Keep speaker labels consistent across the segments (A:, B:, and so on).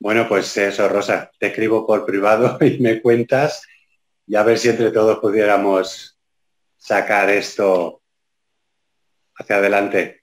A: Bueno, pues eso, Rosa, te escribo por privado y me cuentas y a ver si entre todos pudiéramos sacar esto hacia adelante.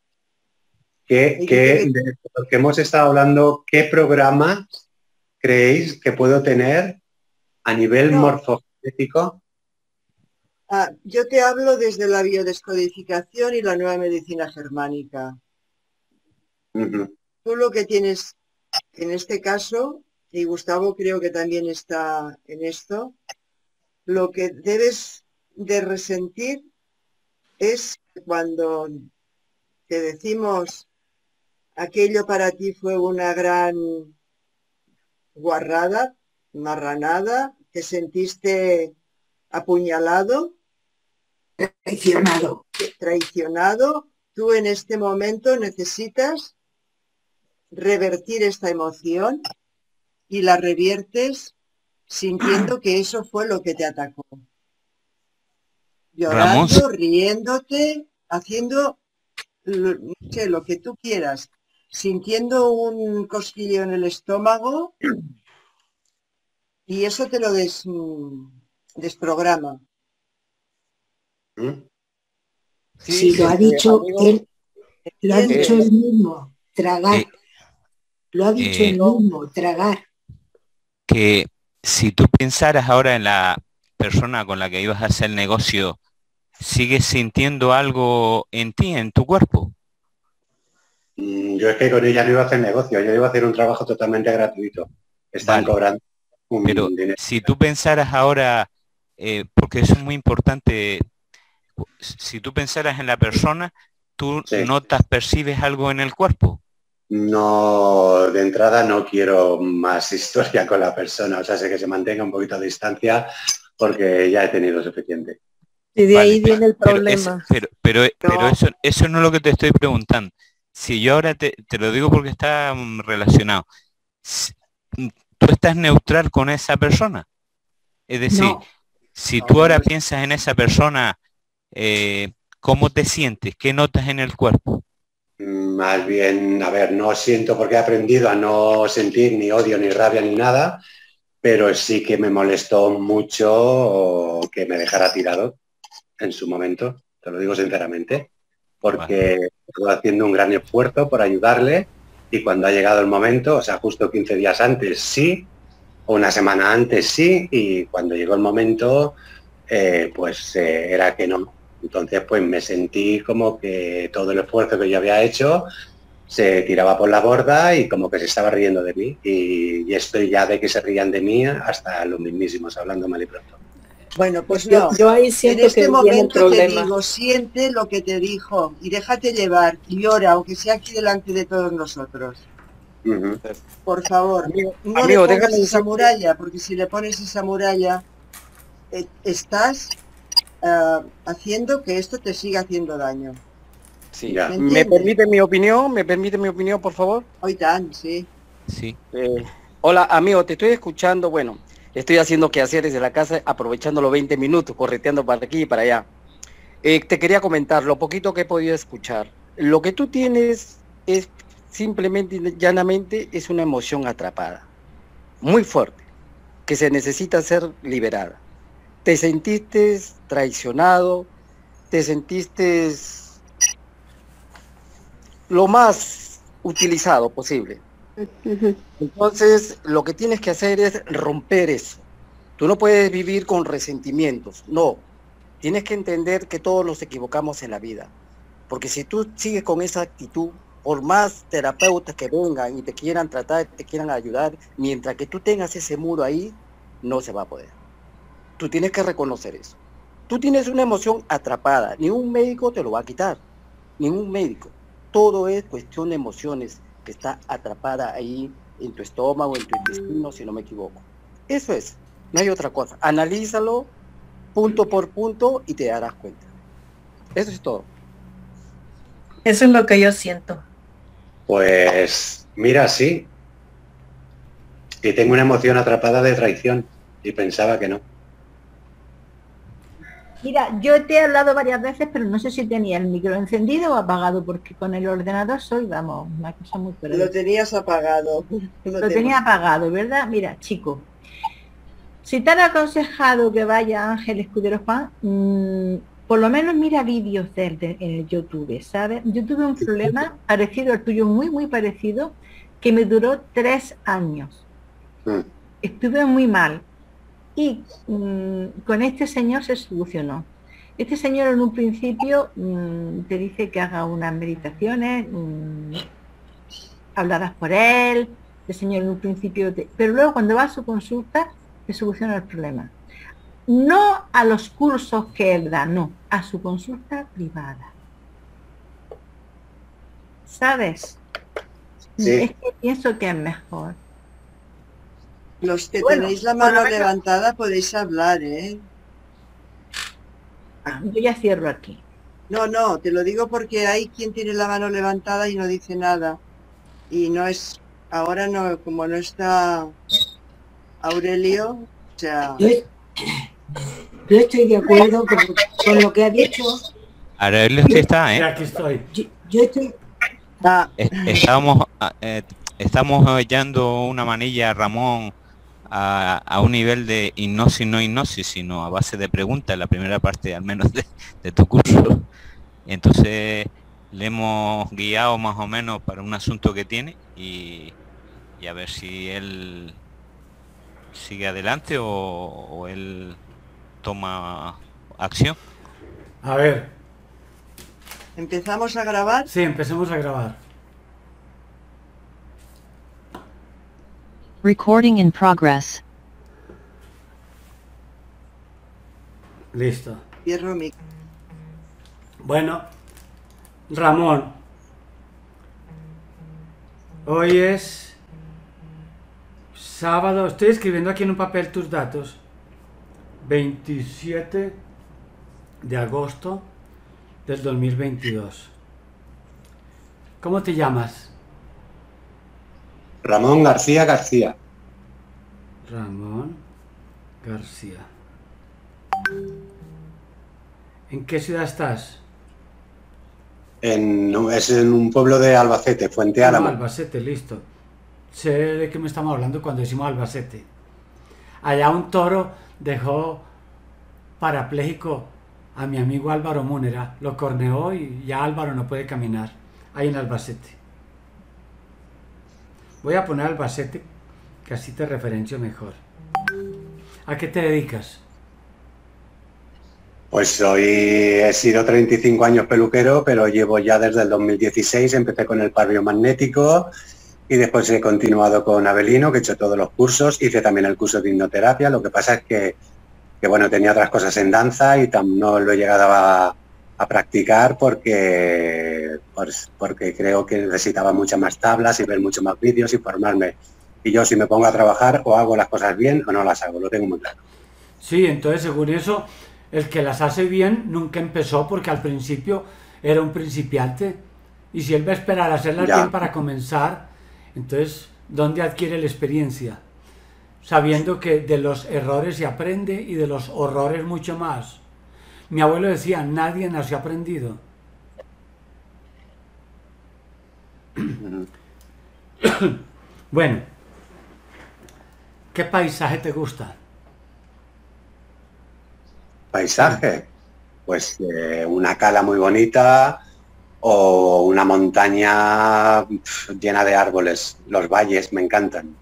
B: Y dice que
A: De lo que hemos estado hablando, ¿qué programa creéis que puedo tener a nivel
B: no,
A: morfogenético?
B: yo te hablo desde la biodescodificación y la nueva medicina germánica.
A: Ujú.
B: Tú lo que tienes en este caso, y Gustavo creo que también está en esto, lo que debes de resentir es cuando te decimos aquello para ti fue una gran guarrada, marranada, te sentiste apuñalado,
C: Traicionado.
B: traicionado, tú en este momento necesitas revertir esta emoción y la reviertes sintiendo que eso fue lo que te atacó.
D: Ramón,
B: Llorando, riéndote, haciendo no sé, lo que tú quieras, sintiendo un cosquilleo en el estómago y eso te lo desprograma.
A: ¿Mm?
C: Si
E: Sí,
C: lo ha dicho
E: amigo,
C: él, lo ha dicho
B: ¿Entiendes?
C: él mismo, tragar.
D: eh,
C: Lo ha dicho él
D: eh,
C: mismo, tragar.
D: que si tú pensaras ahora en la persona con la que ibas a hacer el negocio, ¿sigues sintiendo algo en ti, en tu cuerpo?
A: Yo es que con ella no iba a hacer negocio, yo iba a hacer un trabajo totalmente gratuito. Están
D: Vale,
A: cobrando
D: pero
A: un dinero.
D: si tú pensaras ahora, porque eso es muy importante, si tú pensaras en la persona, tú
A: Sí.
D: notas, percibes algo en el cuerpo.
A: No, de entrada no quiero más historia con la persona, o sea, sé que se mantenga un poquito a distancia porque ya he tenido suficiente.
F: Y de
D: Vale,
F: ahí viene el
D: pero,
F: problema.
D: pero
B: No,
D: eso no es lo que te estoy preguntando. Si yo ahora te lo digo porque está relacionado. Si- Tú estás neutral con esa persona. Es decir,
C: No,
D: si tú
B: no,
D: ahora
B: no.
D: piensas en esa persona, ¿cómo te sientes? ¿Qué notas en el cuerpo?
A: Más bien, a ver, no siento porque he aprendido a no sentir ni odio, ni rabia, ni nada, pero sí que me molestó mucho que me dejara tirado en su momento, te lo digo sinceramente,
D: Vale,
A: porque estuve haciendo un gran esfuerzo por ayudarle y cuando ha llegado el momento, o sea, justo 15 días antes sí, o una semana antes sí, y cuando llegó el momento, era que no. Entonces, pues me sentí como que todo el esfuerzo que yo había hecho se tiraba por la borda y como que se estaba riendo de mí. Y estoy ya de que se rían de mí hasta los mismísimos, hablando mal y pronto.
B: Bueno, pues
F: Yo,
B: no.
F: yo ahí
B: En
F: siento
B: este
F: que viene el
B: momento te
F: problema.
B: digo, siente lo que te dijo y déjate llevar y llora, aunque sea aquí delante de todos nosotros.
A: Ujú.
B: Por favor, no le
E: amigo,
B: pongas
E: déjame
B: esa
E: decirte,
B: muralla, porque si le pones esa muralla, estás haciendo que esto te siga haciendo daño.
E: sí,
B: ¿Me
A: Ya.
B: entiendes?
E: me permite mi opinión, por favor.
B: Hoy tan, sí.
D: sí.
E: Eh, Hola, amigo, te estoy escuchando. Bueno, estoy haciendo quehaceres de la casa, aprovechando los 20 minutos, correteando para aquí y para allá. Te quería comentar lo poquito que he podido escuchar. Lo que tú tienes es simplemente y llanamente es una emoción atrapada, muy fuerte, que se necesita ser liberada. Te sentiste traicionado, te sentiste lo más utilizado posible.
F: Ujú.
E: Entonces, lo que tienes que hacer es romper eso. Tú no puedes vivir con resentimientos, no. Tienes que entender que todos nos equivocamos en la vida. Porque si tú sigues con esa actitud, por más terapeutas que vengan y te quieran tratar, te quieran ayudar, mientras que tú tengas ese muro ahí, no se va a poder. Tú tienes que reconocer eso. Tú tienes una emoción atrapada, ni un médico te lo va a quitar, ningún médico. Todo es cuestión de emociones que está atrapada ahí en tu estómago, en tu intestino, si no me equivoco. Eso es, no hay otra cosa. Analízalo punto por punto y te darás cuenta. Eso es todo.
F: Eso es lo que yo siento.
A: Pues mira, sí, y tengo una emoción atrapada de traición y pensaba que no.
G: Mira, yo te he hablado varias veces, pero no sé si tenía el micro encendido o apagado, porque con el ordenador soy, vamos, una cosa muy
B: Lo
G: fuerte.
B: tenías apagado.
G: Lo tenía apagado, ¿verdad? Mira, chico, si te han aconsejado que vaya Ángel Escudero Juan, por lo menos mira vídeos de él en el YouTube, ¿sabes? Yo tuve un problema parecido al tuyo, muy, muy parecido, que me duró 3 años. Estuve muy mal. Y con este señor se solucionó. Este señor en un principio te dice que haga unas meditaciones, hablarás por él, el señor en un principio, pero luego cuando va a su consulta te soluciona el problema. No a los cursos que él da, no, a su consulta privada. ¿Sabes?
A: Sí.
G: Es que pienso que es mejor.
B: Los que
G: Bueno,
B: tenéis la
G: por lo
B: mano
G: menos-
B: levantada podéis hablar, ¿eh?
G: Yo ya cierro aquí.
B: No, no, te lo digo porque hay quien tiene la mano levantada y no dice nada. Y no es, ahora no, como no está Aurelio, o sea,
C: Yo estoy de acuerdo con lo que ha dicho.
D: Aurelio sí está,
H: Ya
D: ¿eh?
H: aquí estoy.
C: Yo estoy,
D: Estamos oyendo una manilla, Ramón, a un nivel de hipnosis, no hipnosis, sino a base de preguntas, la primera parte al menos de tu curso. Y entonces le hemos guiado más o menos para un asunto que tiene y a ver si él sigue adelante o él toma acción.
H: A ver,
B: empezamos a grabar.
H: sí, empecemos a grabar.
I: Recording in progress.
H: Listo.
B: Cierro mi...
H: Bueno, Ramón, hoy es sábado, estoy escribiendo aquí en un papel tus datos, 27 de agosto del 2022. ¿Cómo te llamas?
A: Ramón García García.
H: Ramón García. ¿En qué ciudad estás?
A: Es en un pueblo de Albacete, Fuente Álamo.
H: Albacete, listo. Sé de qué me estamos hablando cuando decimos Albacete. Allá un toro dejó parapléjico a mi amigo Álvaro Múnera. Lo corneó y ya Álvaro no puede caminar. Ahí en Albacete. Voy a poner Albacete, que así te referencio mejor. ¿A qué te dedicas?
A: Pues hoy he sido 35 años peluquero, pero llevo ya desde el 2016, empecé con el par biomagnético y después he continuado con Abelino, que he hecho todos los cursos, hice también el curso de hipnoterapia, lo que pasa es que bueno, tenía otras cosas en danza y no lo he llegado a practicar porque creo que necesitaba muchas más tablas y ver muchos más vídeos y formarme. Y yo si me pongo a trabajar o hago las cosas bien o no las hago, lo tengo muy claro.
H: Sí, entonces según eso, el que las hace bien nunca empezó porque al principio era un principiante. Y si él va a esperar a hacerlas
A: Ya.
H: bien para comenzar, entonces, ¿dónde adquiere la experiencia? Sabiendo que de los errores se aprende y de los horrores mucho más. Mi abuelo decía, nadie nació aprendido. Bueno, ¿qué paisaje te gusta?
A: Paisaje, pues una cala muy bonita o una montaña llena de árboles. Los valles me encantan.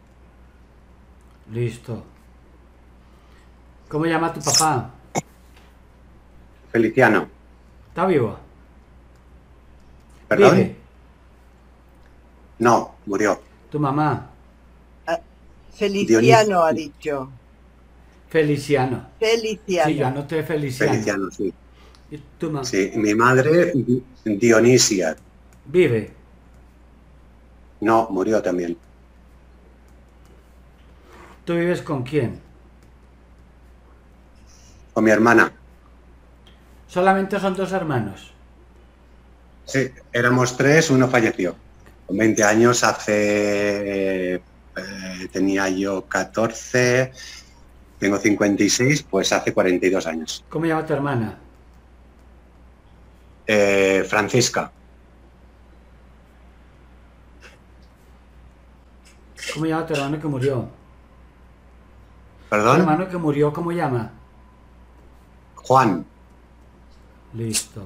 H: Listo. ¿Cómo llama tu papá?
A: Feliciano,
H: ¿Está vivo?
A: ¿perdón?
H: Vive.
A: No, murió.
H: ¿Tu mamá?
B: Feliciano ha dicho.
H: Feliciano.
B: Feliciano.
H: Sí, yo anoté Feliciano.
A: Feliciano, sí.
H: ¿Y tu mamá?
A: Sí, mi madre, Dionisia.
H: Vive.
A: No, murió también.
H: ¿Tú vives con quién?
A: Con mi hermana.
H: Solamente son 2 hermanos.
A: Sí, éramos 3, uno falleció. Con 20 años tenía yo 14 Tengo 56, pues hace 42 años.
H: ¿Cómo llama tu hermana?
A: Francisca.
H: ¿Cómo llama tu hermano que murió? Tu
A: ¿Perdón?
H: hermano que murió, ¿cómo llama?
A: Juan.
H: Listo.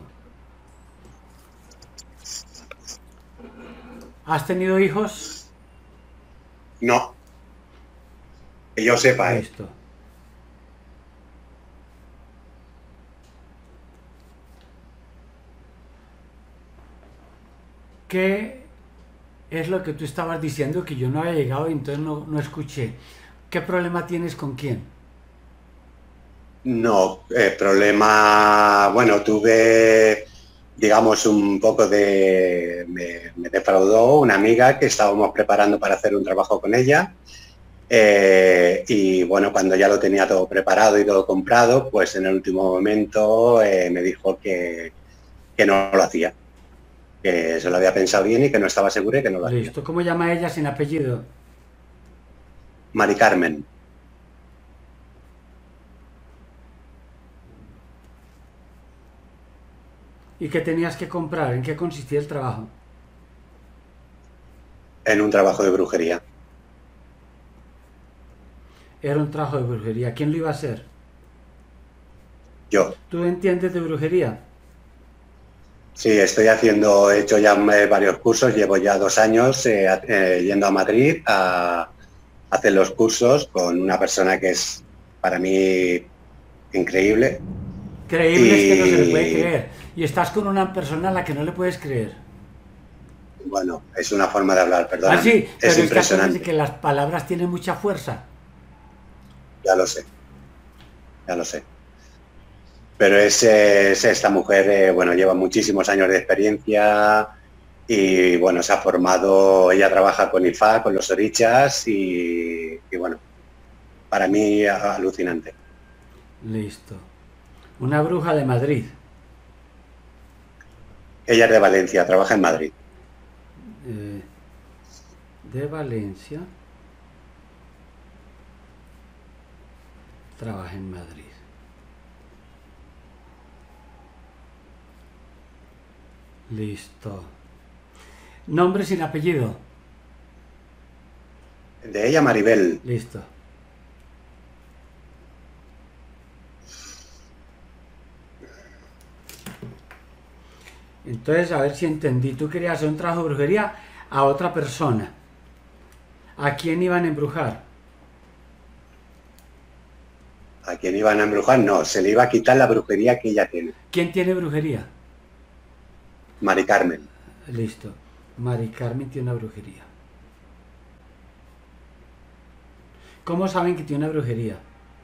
H: ¿Has tenido hijos?
A: No. Que yo sepa, ¿eh?
H: Listo. ¿Qué es lo que tú estabas diciendo que yo no había llegado y entonces no escuché? ¿Qué problema tienes con quién?
A: No, problema, bueno, tuve, digamos, un poco de, me defraudó una amiga que estábamos preparando para hacer un trabajo con ella, y bueno, cuando ya lo tenía todo preparado y todo comprado, pues en el último momento me dijo que no lo hacía, que se lo había pensado bien y que no estaba segura y que no lo hacía.
H: Listo. ¿Cómo llama ella sin apellido?
A: Mari Carmen.
H: ¿Y qué tenías que comprar? ¿En qué consistía el trabajo?
A: En un trabajo de brujería.
H: Era un trabajo de brujería. ¿Quién lo iba a hacer?
A: Yo.
H: ¿Tú entiendes de brujería?
A: Sí, he hecho ya varios cursos, llevo ya 2 años yendo a Madrid a hacer los cursos con una persona que es para mí increíble.
H: Creíble es que no se le puede creer. Y estás con una persona a la que no le puedes creer.
A: Bueno, es una forma de hablar, perdón.
H: Ah, sí, pero
A: Es impresionante.
H: que las palabras tienen mucha fuerza.
A: Ya lo sé. Ya lo sé. Pero es esta mujer, bueno, lleva muchísimos años de experiencia y, bueno, se ha formado, ella trabaja con IFA, con los orichas y bueno, para mí alucinante.
H: Listo. Una bruja de Madrid.
A: Ella es de Valencia, trabaja en Madrid.
H: De Valencia. Trabaja en Madrid. Listo. Nombre sin apellido.
A: De ella, Maribel.
H: Listo. Entonces, a ver si entendí. Tú querías hacer un trabajo de brujería a otra persona. ¿A quién iban a embrujar?
A: ¿A quién iban a embrujar? No, se le iba a quitar la brujería que ella tiene.
H: ¿Quién tiene brujería?
A: Mari Carmen.
H: Listo. Mari Carmen tiene una brujería. ¿Cómo saben que tiene una brujería?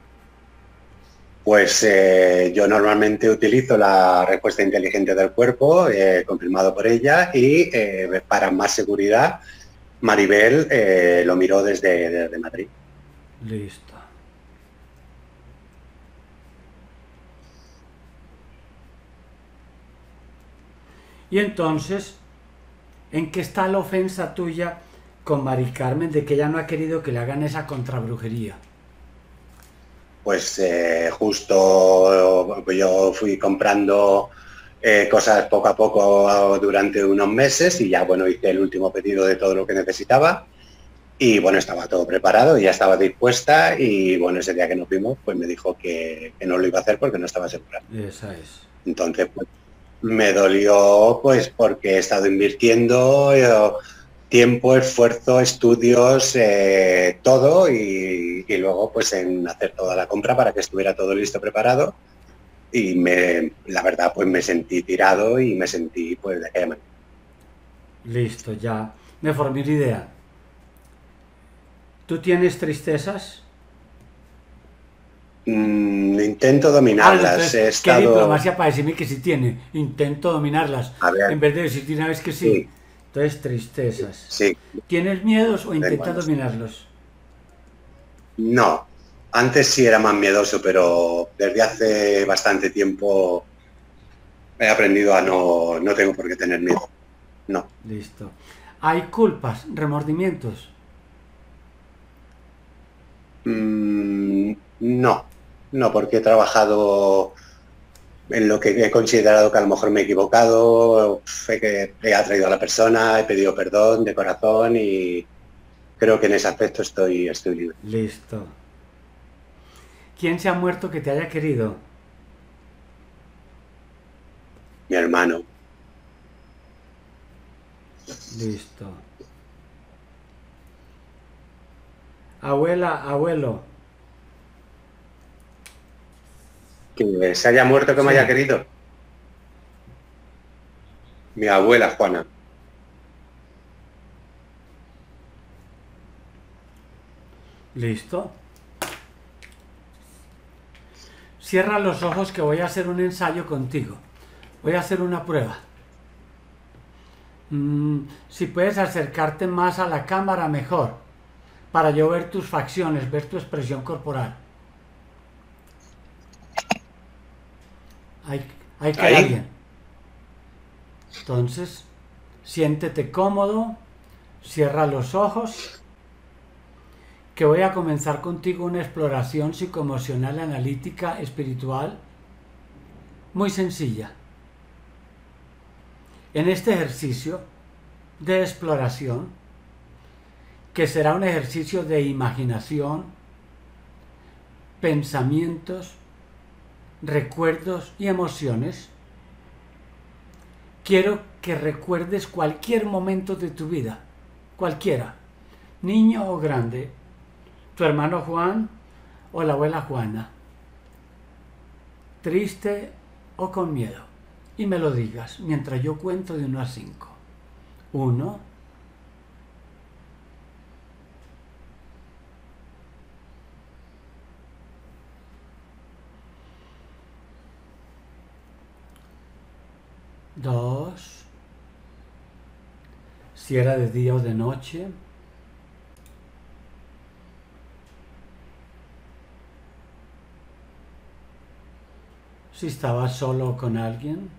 A: Pues yo normalmente utilizo la respuesta inteligente del cuerpo, confirmado por ella, y para más seguridad, Maribel lo miró desde Madrid.
H: Listo. Y entonces, ¿en qué está la ofensa tuya con Mari Carmen de que ella no ha querido que le hagan esa contrabrujería?
A: Pues justo yo fui comprando cosas poco a poco durante unos meses y ya, bueno, hice el último pedido de todo lo que necesitaba y, bueno, estaba todo preparado y ya estaba dispuesta y, bueno, ese día que nos vimos, pues me dijo que no lo iba a hacer porque no estaba segura.
H: Esa es.
A: Entonces, pues, me dolió, pues, porque he estado invirtiendo tiempo, esfuerzo, estudios, todo y luego, pues, en hacer toda la compra para que estuviera todo listo, preparado y la verdad, pues, me sentí tirado y me sentí, pues, de aquella manera.
H: Listo, ya me formé una idea. ¿Tú tienes tristezas?
A: Intento dominarlas.
H: Entonces,
A: He
H: ¿qué
A: estado...
H: diplomacia para decirme que sí tiene? Intento dominarlas.
A: A ver.
H: En vez de decir de una vez que sí.
A: Sí.
H: Entonces, tristezas.
A: Sí.
H: ¿Tienes miedos o intentas
A: Bueno.
H: dominarlos?
A: No, antes sí era más miedoso, pero desde hace bastante tiempo he aprendido a no tengo por qué tener miedo. No.
H: Listo. ¿Hay culpas, remordimientos?
A: No, no, porque he trabajado en lo que he considerado que a lo mejor me he equivocado, he atraído a la persona, he pedido perdón de corazón y creo que en ese aspecto estoy libre.
H: Listo. ¿Quién se ha muerto que te haya querido?
A: Mi hermano.
H: Listo. Abuela, abuelo.
A: Que se haya muerto, que me
H: Sí.
A: haya querido. Mi abuela Juana.
H: Listo. Cierra los ojos que voy a hacer un ensayo contigo. Voy a hacer una prueba. Si puedes acercarte más a la cámara, mejor. Para yo ver tus facciones, ver tu expresión corporal. Ahí queda
A: Ahí.
H: bien. Entonces, siéntete cómodo, cierra los ojos, que voy a comenzar contigo una exploración psicoemocional, analítica, espiritual, muy sencilla. En este ejercicio de exploración, que será un ejercicio de imaginación, pensamientos, recuerdos y emociones, quiero que recuerdes cualquier momento de tu vida, cualquiera, niño o grande, tu hermano Juan o la abuela Juana, triste o con miedo, y me lo digas mientras yo cuento de 1 a 5. 1, 2, si era de día o de noche. 3, si estabas solo o con alguien.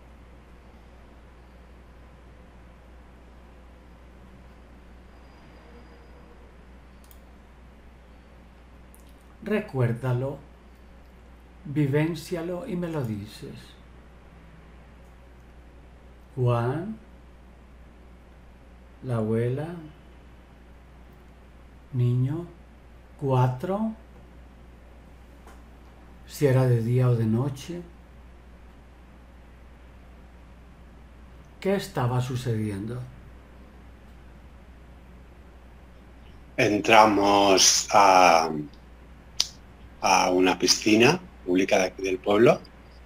H: 4, recuérdalo, vivéncialo y me lo dices. Juan, la abuela, niño. 4, si era de día o de noche. ¿Qué estaba sucediendo?
A: Entramos a una piscina pública de aquí del pueblo.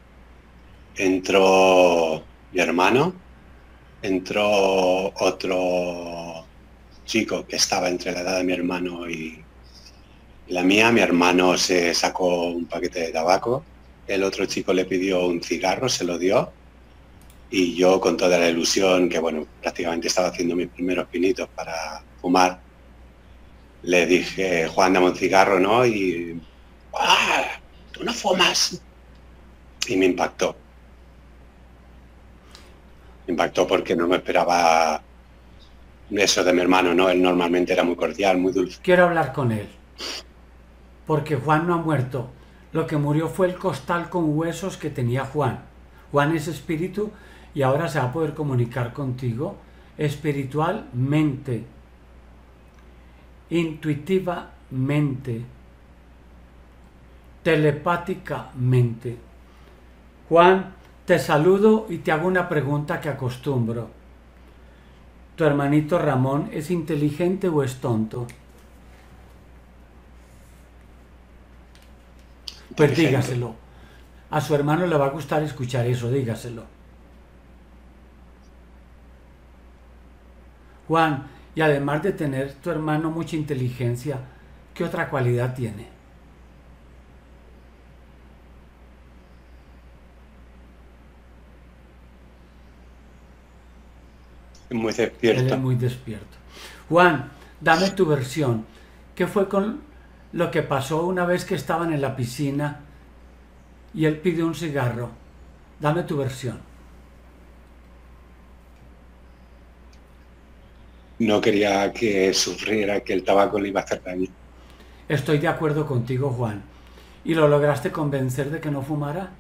A: Entró mi hermano, entró otro chico que estaba entre la edad de mi hermano y la mía. Mi hermano se sacó un paquete de tabaco, el otro chico le pidió un cigarro, se lo dio, y yo, con toda la ilusión, que bueno, prácticamente estaba haciendo mis primeros pinitos para fumar, le dije: Juan, dame un cigarro, ¿no? Y ¡ah! ¡Tú no fumas! Y me impactó. Me impactó porque no me esperaba eso de mi hermano, ¿no? Él normalmente era muy cordial, muy dulce.
H: Quiero hablar con él, porque Juan no ha muerto. Lo que murió fue el costal con huesos que tenía Juan. Juan es espíritu y ahora se va a poder comunicar contigo espiritualmente, intuitivamente, telepáticamente. Juan, te saludo y te hago una pregunta que acostumbro. ¿Tu hermanito Ramón es inteligente o es tonto? Pues dígaselo. A su hermano le va a gustar escuchar eso, dígaselo. Juan, y además de tener tu hermano mucha inteligencia, ¿qué otra cualidad tiene?
A: Muy despierto.
H: Él es muy despierto. Juan, dame tu versión. ¿Qué fue con lo que pasó una vez que estaban en la piscina y él pidió un cigarro? Dame tu versión.
A: No quería que sufriera, que el tabaco le iba a hacer daño.
H: Estoy de acuerdo contigo, Juan. ¿Y lo lograste convencer de que no fumara?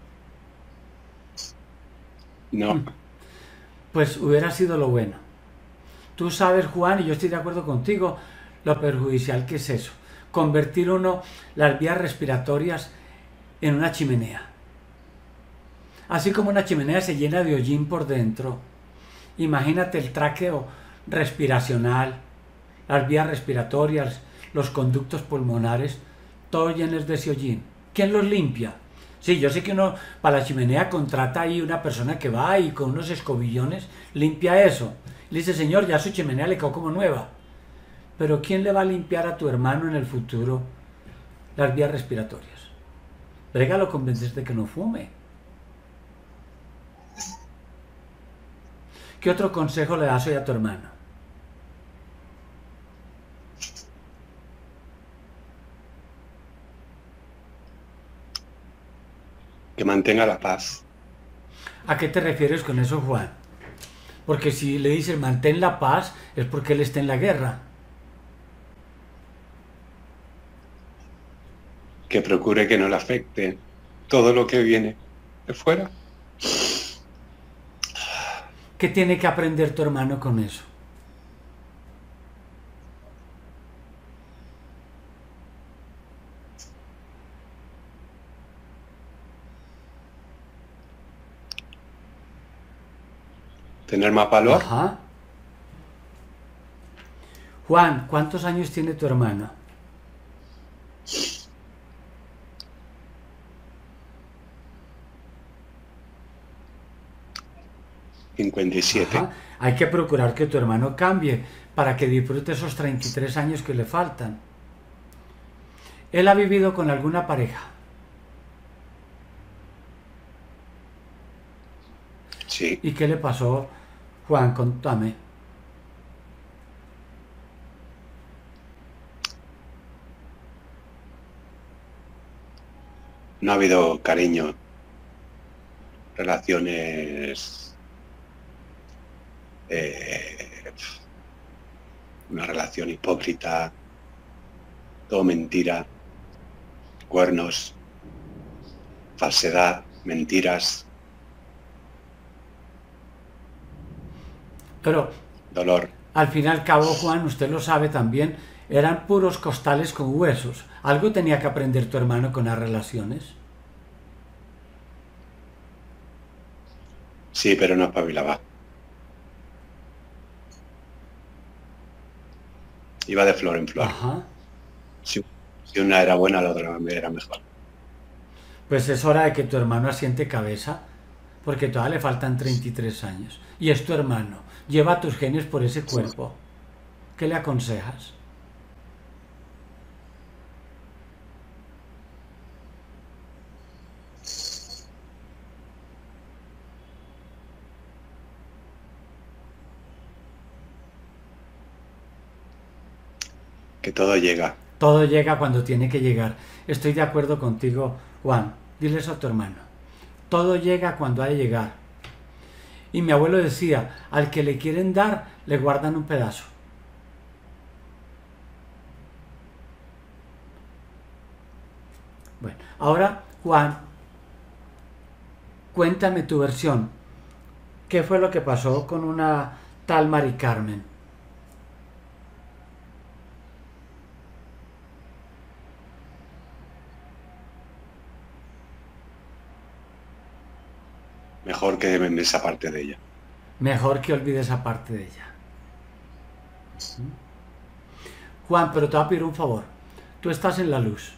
A: No.
H: Pues hubiera sido lo bueno. Tú sabes, Juan, y yo estoy de acuerdo contigo, lo perjudicial que es eso. Convertir uno las vías respiratorias en una chimenea. Así como una chimenea se llena de hollín por dentro, imagínate el tráqueo respiracional, las vías respiratorias, los conductos pulmonares, todos llenos de ese hollín. ¿Quién los limpia? Sí, yo sé que uno para la chimenea contrata ahí una persona que va y con unos escobillones limpia eso. Le dice, señor, ya su chimenea le quedó como nueva. Pero ¿quién le va a limpiar a tu hermano en el futuro las vías respiratorias? Brégalo, convences de que no fume. ¿Qué otro consejo le das hoy a tu hermano?
A: Que mantenga la paz.
H: ¿A qué te refieres con eso, Juan? Porque si le dices mantén la paz, es porque él está en la guerra.
A: Que procure que no le afecte todo lo que viene de fuera.
H: ¿Qué tiene que aprender tu hermano con eso?
A: Tener más valor.
H: Ajá. Juan, ¿cuántos años tiene tu hermano?
A: ¿57?
H: Hay que procurar que tu hermano cambie para que disfrute esos 33 años que le faltan. ¿Él ha vivido con alguna pareja?
A: Sí.
H: ¿Y qué le pasó, Juan? Contame.
A: No ha habido cariño, relaciones, una relación hipócrita, todo mentira, cuernos, falsedad, mentiras,
H: Pero
A: dolor.
H: al fin y al cabo, Juan, usted lo sabe también, eran puros costales con huesos. Algo tenía que aprender tu hermano con las relaciones.
A: Sí, pero no espabilaba. Iba de flor en flor.
H: Ajá.
A: Si una era buena, la otra era mejor.
H: Pues es hora de que tu hermano asiente cabeza, porque todavía le faltan 33 años. Y es tu hermano. Lleva tus genes por ese cuerpo. ¿Qué le aconsejas?
A: Que todo llega.
H: Todo llega cuando tiene que llegar. Estoy de acuerdo contigo, Juan. Diles a tu hermano. Todo llega cuando ha de llegar. Y mi abuelo decía, al que le quieren dar, le guardan un pedazo. Bueno, ahora, Juan, cuéntame tu versión. ¿Qué fue lo que pasó con una tal Mari Carmen?
A: Mejor que me esa parte de ella.
H: Mejor que olvides esa parte de ella. Juan, pero te voy a pedir un favor. Tú estás en la luz.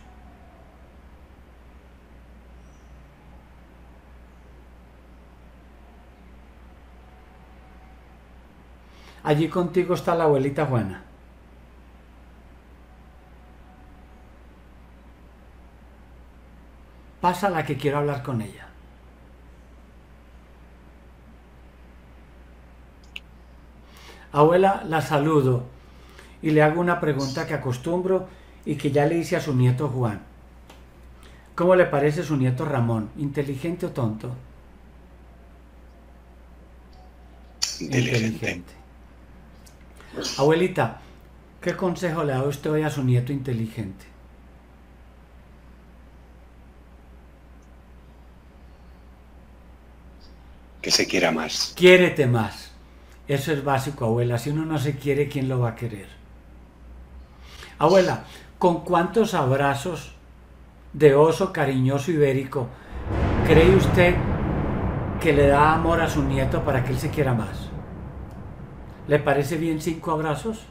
H: Allí contigo está la abuelita Juana. Pásala que quiero hablar con ella. Abuela, la saludo y le hago una pregunta que acostumbro y que ya le hice a su nieto Juan. ¿Cómo le parece su nieto Ramón? ¿Inteligente o tonto?
A: Inteligente.
H: Abuelita, ¿qué consejo le da usted hoy a su nieto inteligente?
A: Que se quiera más.
H: Quiérete más. Eso es básico, abuela. Si uno no se quiere, ¿quién lo va a querer? Abuela, ¿con cuántos abrazos de oso cariñoso ibérico cree usted que le da amor a su nieto para que él se quiera más? ¿Le parece bien 5 abrazos?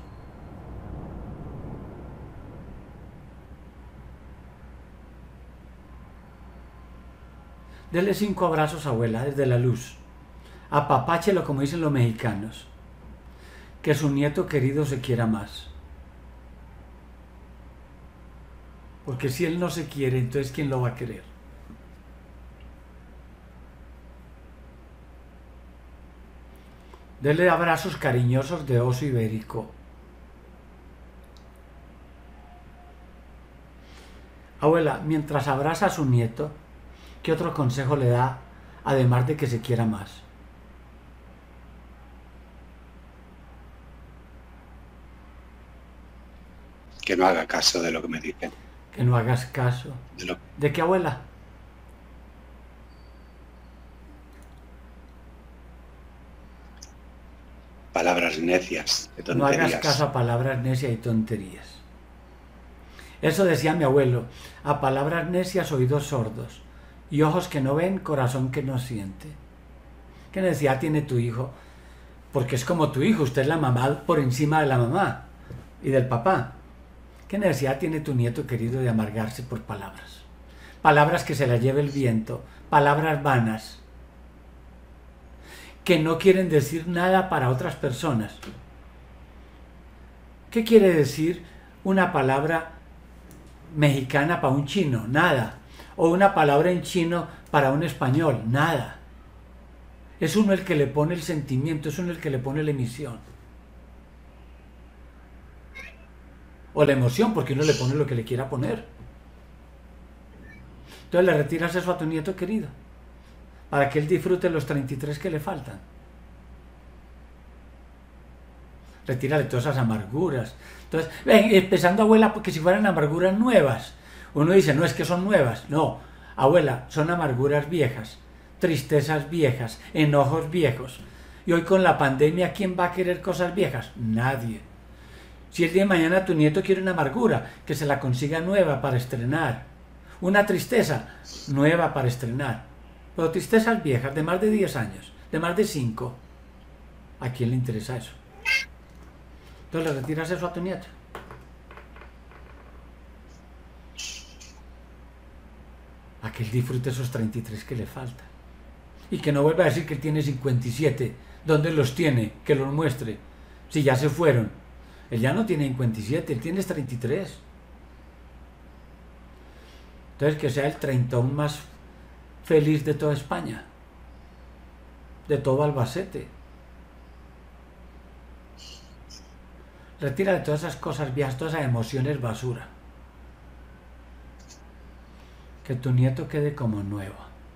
H: Dele 5 abrazos, abuela, desde la luz. Apapáchelo, como dicen los mexicanos. Que su nieto querido se quiera más. Porque si él no se quiere, entonces ¿quién lo va a querer? Dele abrazos cariñosos de oso ibérico. Abuela, mientras abraza a su nieto, ¿qué otro consejo le da, además de que se quiera más?
A: Que no haga caso de lo que me dicen.
H: Que no hagas caso. ¿De qué, abuela?
A: Palabras necias, de
H: No
A: tonterías.
H: hagas caso a palabras necias y tonterías. Eso decía mi abuelo: a palabras necias, oídos sordos, y ojos que no ven, corazón que no siente. ¿Qué necesidad tiene tu hijo? Porque es como tu hijo, usted es la mamá por encima de la mamá y del papá. ¿Qué necesidad tiene tu nieto querido de amargarse por palabras? Palabras que se las lleve el viento, palabras vanas, que no quieren decir nada para otras personas. ¿Qué quiere decir una palabra mexicana para un chino? Nada. O una palabra en chino para un español, nada. Es uno el que le pone el sentimiento, es uno el que le pone la emisión. O la emoción, porque uno le pone lo que le quiera poner. Entonces le retiras eso a tu nieto querido, para que él disfrute los 33 que le faltan. Retírale todas esas amarguras. Entonces, empezando, abuela, porque si fueran amarguras nuevas, uno dice, no, es que son nuevas. No, abuela, son amarguras viejas, tristezas viejas, enojos viejos. Y hoy con la pandemia, ¿quién va a querer cosas viejas? Nadie. Si el día de mañana tu nieto quiere una amargura, que se la consiga nueva para estrenar. Una tristeza nueva para estrenar. Pero tristezas viejas de más de 10 años, de más de 5. ¿A quién le interesa eso? Entonces le retiras eso a tu nieto. A que él disfrute esos 33 que le faltan. Y que no vuelva a decir que él tiene 57. ¿Dónde los tiene? Que los muestre. Si ya se fueron. Él ya no tiene 57, él tiene 33. Entonces que sea el 31 más feliz de toda España. De todo Albacete. Retírale todas esas cosas viejas, todas esas emociones basura. Que tu nieto quede como nuevo.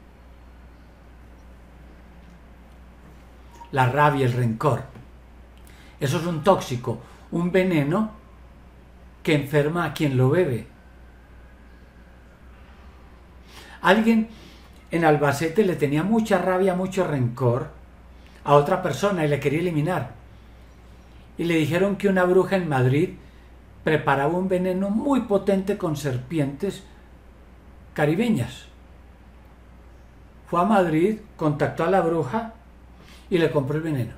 H: La rabia, el rencor. Eso es un tóxico, un veneno que enferma a quien lo bebe. Alguien en Albacete le tenía mucha rabia, mucho rencor a otra persona y le quería eliminar. Y le dijeron que una bruja en Madrid preparaba un veneno muy potente con serpientes caribeñas. Fue a Madrid, contactó a la bruja y le compró el veneno.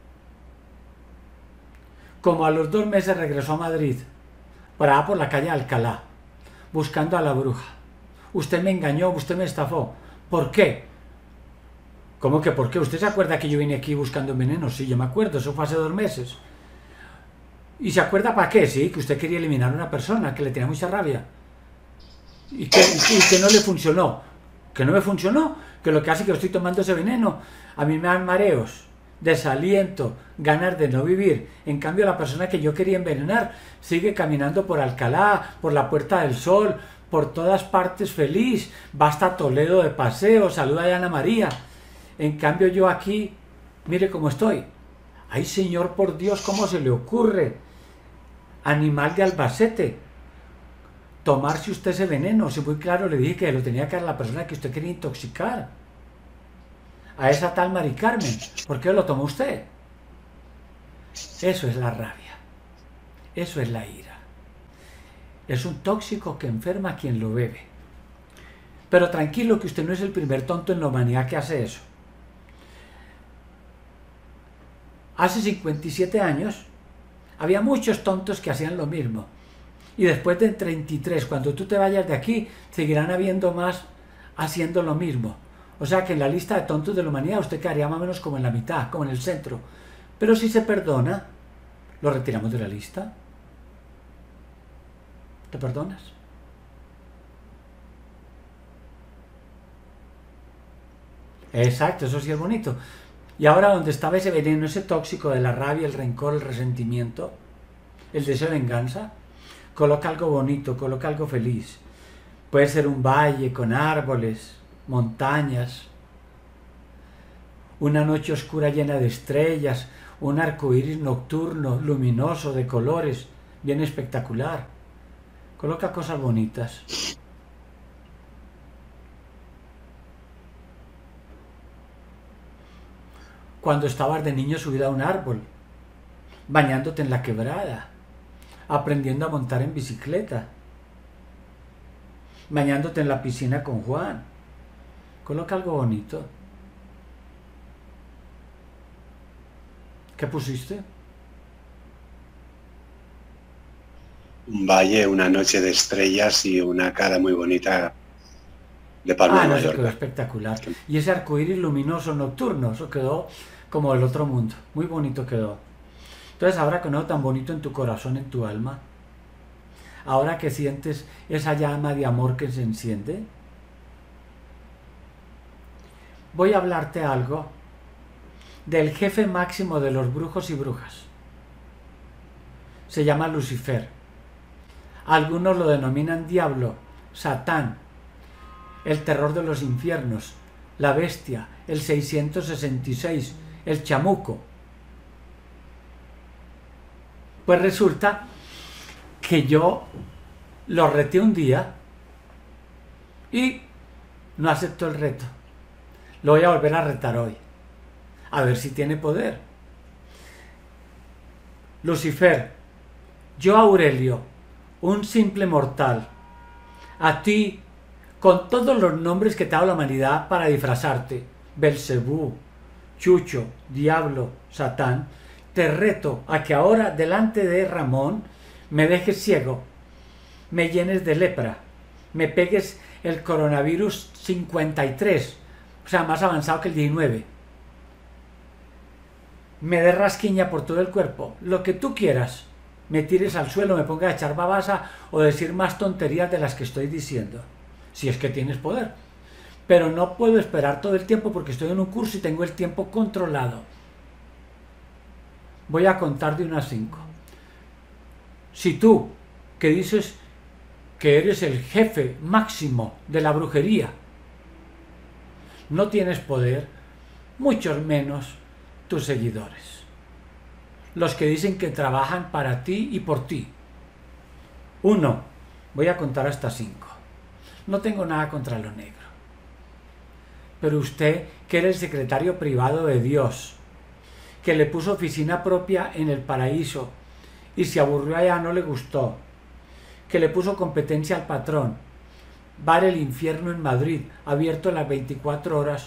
H: Como a los 2 meses regresó a Madrid, paraba por la calle Alcalá, buscando a la bruja. Usted me engañó, usted me estafó. ¿Por qué? ¿Cómo que por qué? ¿Usted se acuerda que yo vine aquí buscando veneno? Sí, yo me acuerdo, eso fue hace 2 meses. ¿Y se acuerda para qué? Sí, que usted quería eliminar a una persona, que le tenía mucha rabia. Y que no le funcionó. Que no me funcionó, que lo que hace que estoy tomando ese veneno, a mí me dan mareos, desaliento, ganas de no vivir. En cambio, la persona que yo quería envenenar sigue caminando por Alcalá, por la Puerta del Sol, por todas partes feliz, va hasta Toledo de paseo, saluda a Ana María. En cambio yo aquí, mire cómo estoy. Ay, señor, por Dios, ¿cómo se le ocurre? Animal de Albacete, tomarse usted ese veneno. Si muy claro le dije que lo tenía que dar a la persona que usted quería intoxicar. a esa tal Mari Carmen. ¿Por qué lo tomó usted? Eso es la rabia. Eso es la ira. Es un tóxico que enferma a quien lo bebe. Pero tranquilo, que usted no es el primer tonto en la humanidad que hace eso. Hace 57 años había muchos tontos que hacían lo mismo. Y después de 33, cuando tú te vayas de aquí, seguirán habiendo más haciendo lo mismo. O sea que en la lista de tontos de la humanidad usted quedaría más o menos como en la mitad, como en el centro. Pero si se perdona, lo retiramos de la lista. ¿Te perdonas? Exacto, eso sí es bonito. Y ahora, donde estaba ese veneno, ese tóxico de la rabia, el rencor, el resentimiento, el deseo de venganza, coloca algo bonito, coloca algo feliz. Puede ser un valle con árboles, montañas, una noche oscura llena de estrellas, un arco iris nocturno, luminoso, de colores, bien espectacular. Coloca cosas bonitas. Cuando estabas de niño subido a un árbol, bañándote en la quebrada, aprendiendo a montar en bicicleta, bañándote en la piscina con Juan. Coloca algo bonito. ¿Qué pusiste?
A: Un valle, una noche de estrellas y una cara muy bonita de Palma de
H: No, eso
A: Mallorca.
H: quedó espectacular. Y ese arcoíris luminoso nocturno, eso quedó como del otro mundo. Muy bonito quedó. Entonces, ahora con eso tan bonito en tu corazón, en tu alma, ahora que sientes esa llama de amor que se enciende, voy a hablarte algo del jefe máximo de los brujos y brujas. Se llama Lucifer. Algunos lo denominan diablo, Satán, el terror de los infiernos, la bestia, el 666, el chamuco. Pues resulta que yo lo reté un día y no aceptó el reto. Lo voy a volver a retar hoy, a ver si tiene poder. Lucifer, yo Aurelio, un simple mortal, a ti, con todos los nombres que te ha dado la humanidad para disfrazarte, Belcebú, Chucho, Diablo, Satán, te reto a que ahora delante de Ramón me dejes ciego, me llenes de lepra, me pegues el coronavirus 53, o sea, más avanzado que el 19, me des rasquiña por todo el cuerpo, lo que tú quieras, me tires al suelo, me pongas a echar babasa o decir más tonterías de las que estoy diciendo, si es que tienes poder. Pero no puedo esperar todo el tiempo porque estoy en un curso y tengo el tiempo controlado. Voy a contar de 1 a 5. Si tú, que dices que eres el jefe máximo de la brujería, no tienes poder, mucho menos tus seguidores. Los que dicen que trabajan para ti y por ti. 1. Voy a contar hasta 5. No tengo nada contra lo negro. Pero usted, que era el secretario privado de Dios, que le puso oficina propia en el paraíso y se aburrió allá, no le gustó, que le puso competencia al patrón, bar El Infierno en Madrid, abierto las 24 horas.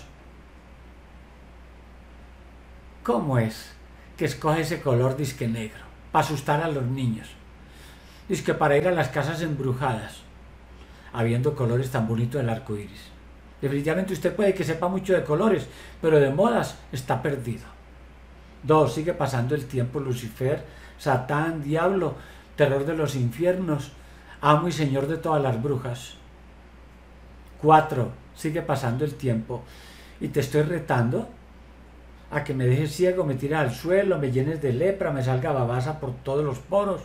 H: ¿Cómo es que escoge ese color disque negro? Para asustar a los niños. Disque para ir a las casas embrujadas, habiendo colores tan bonitos del arco iris. Definitivamente usted puede que sepa mucho de colores, pero de modas está perdido. 2. Sigue pasando el tiempo, Lucifer, Satán, Diablo, terror de los infiernos, amo y señor de todas las brujas. 4. Sigue pasando el tiempo y te estoy retando a que me dejes ciego, me tires al suelo, me llenes de lepra, me salga babasa por todos los poros.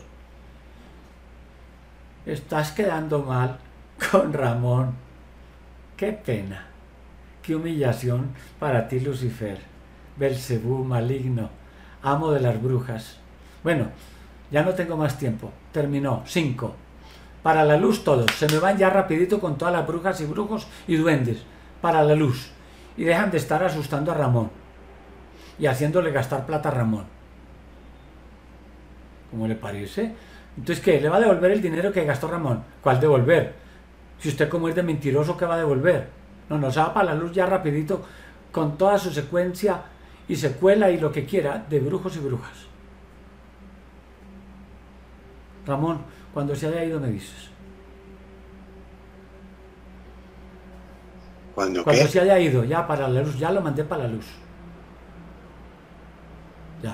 H: Estás quedando mal con Ramón. Qué pena, qué humillación para ti, Lucifer, Belcebú, maligno, amo de las brujas. Bueno, ya no tengo más tiempo, terminó. 5. Para la luz todos, se me van ya rapidito con todas las brujas y brujos y duendes, para la luz. y dejan de estar asustando a Ramón y haciéndole gastar plata a Ramón. ¿Cómo le parece? Entonces, ¿qué? ¿Le va a devolver el dinero que gastó Ramón? ¿Cuál devolver? Si usted como es de mentiroso, ¿qué va a devolver? No, se va para la luz ya rapidito con toda su secuencia y secuela y lo que quiera de brujos y brujas. Ramón, cuando se haya ido me dices.
A: ¿Cuándo
H: Cuando
A: qué?
H: se haya ido, ya para la luz, ya lo mandé para la luz. Ya.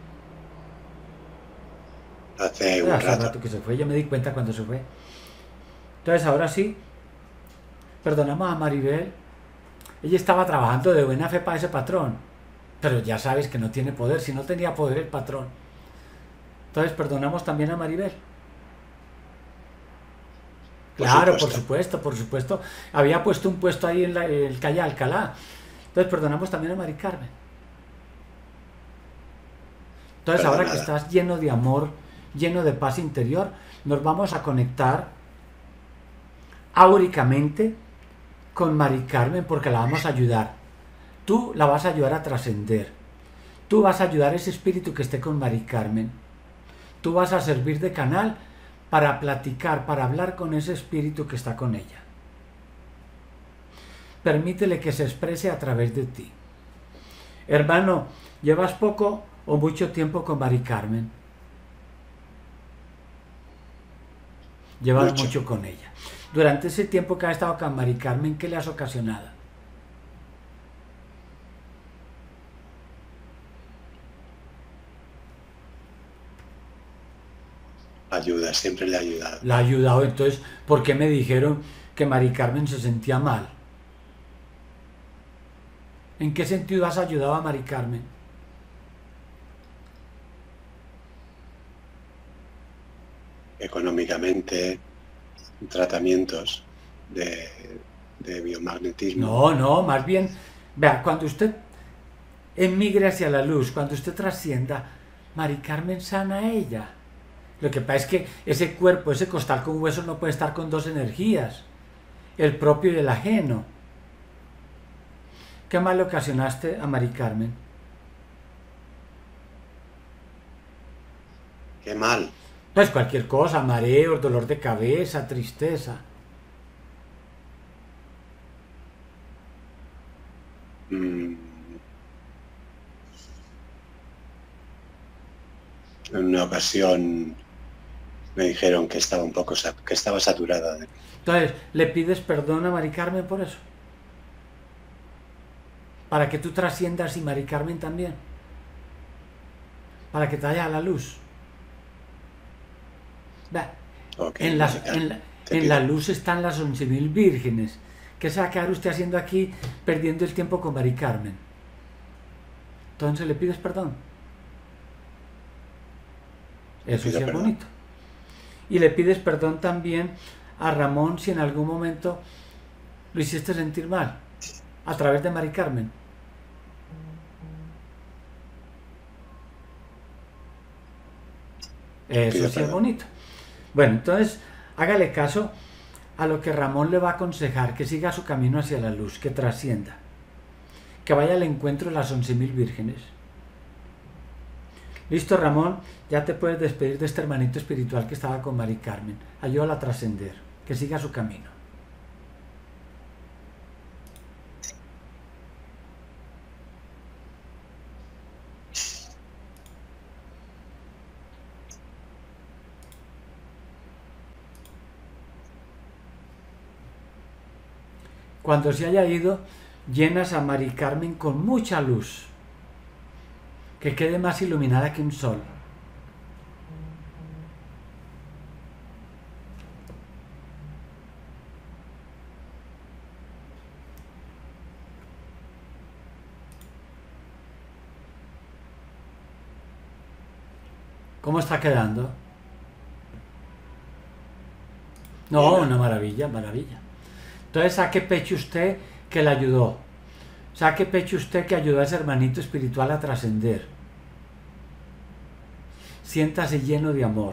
A: Hace un
H: Hace
A: rato.
H: rato que se fue, ya me di cuenta cuando se fue. Entonces ahora sí, perdonamos a Maribel. Ella estaba trabajando de buena fe para ese patrón, pero ya sabes que no tiene poder, si no tenía poder el patrón. Entonces perdonamos también a Maribel. Claro, por supuesto. Había puesto un puesto ahí en el calle Alcalá. Entonces perdonamos también a Mari Carmen. Entonces ahora que estás lleno de amor, lleno de paz interior, nos vamos a conectar áuricamente con Mari Carmen porque la vamos a ayudar. Tú la vas a ayudar a trascender. Tú vas a ayudar a ese espíritu que esté con Mari Carmen. Tú vas a servir de canal para platicar, para hablar con ese espíritu que está con ella. Permítele que se exprese a través de ti. Hermano, ¿llevas poco o mucho tiempo con Mari Carmen? Llevas mucho con ella. Durante ese tiempo que has estado con Mari Carmen, ¿qué le has ocasionado?
A: Ayuda, siempre le ha ayudado.
H: La ha ayudado. Entonces, ¿por qué me dijeron que Mari Carmen se sentía mal? ¿En qué sentido has ayudado a Mari Carmen?
A: Económicamente, tratamientos de biomagnetismo.
H: No, más bien, vea, cuando usted emigre hacia la luz, cuando usted trascienda, Mari Carmen sana a ella. Lo que pasa es que ese cuerpo, ese costal con huesos no puede estar con dos energías, el propio y el ajeno. ¿Qué mal le ocasionaste a Mari Carmen?
A: Qué mal.
H: Pues cualquier cosa, mareo, dolor de cabeza, tristeza.
A: En una ocasión me dijeron que estaba que estaba saturada.
H: Entonces, ¿le pides perdón a Mari Carmen por eso? Para que tú trasciendas y Mari Carmen también. Para que te vaya a la luz.
A: Okay,
H: en la luz están las 11.000 vírgenes. ¿Qué se va a quedar usted haciendo aquí perdiendo el tiempo con Mari Carmen? Entonces le pides perdón. Eso sí es bonito. Y le pides perdón también a Ramón si en algún momento lo hiciste sentir mal a través de Mari Carmen. Eso sí es bonito. Bueno, entonces hágale caso a lo que Ramón le va a aconsejar, que siga su camino hacia la luz, que trascienda, que vaya al encuentro de las 11.000 vírgenes. Listo, Ramón, ya te puedes despedir de este hermanito espiritual que estaba con Mari Carmen. Ayúdala a trascender, que siga su camino. Cuando se haya ido, llenas a Mari Carmen con mucha luz, que quede más iluminada que un sol. ¿Cómo está quedando? No, una maravilla, maravilla. Entonces saque pecho usted que le ayudó. Saque pecho usted que ayudó a ese hermanito espiritual a trascender. Siéntase lleno de amor.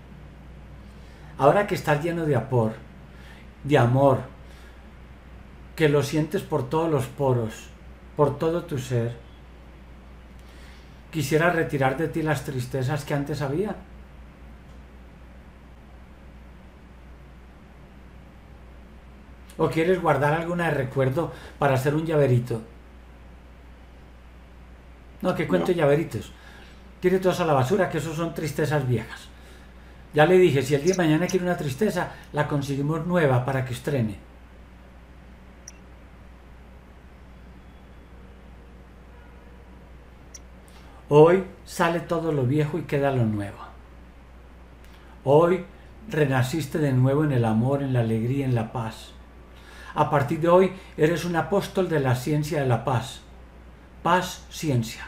H: Ahora que estás lleno de amor, que lo sientes por todos los poros, por todo tu ser. ¿Quisieras retirar de ti las tristezas que antes había? ¿O quieres guardar alguna de recuerdo para hacer un llaverito? No, que cuento llaveritos. Tire todos a la basura, que esos son tristezas viejas. Ya le dije, si el día de mañana quiere una tristeza, la conseguimos nueva para que estrene. Hoy sale todo lo viejo y queda lo nuevo. Hoy renaciste de nuevo en el amor, en la alegría, en la paz. A partir de hoy eres un apóstol de la ciencia de la paz. Paz, ciencia.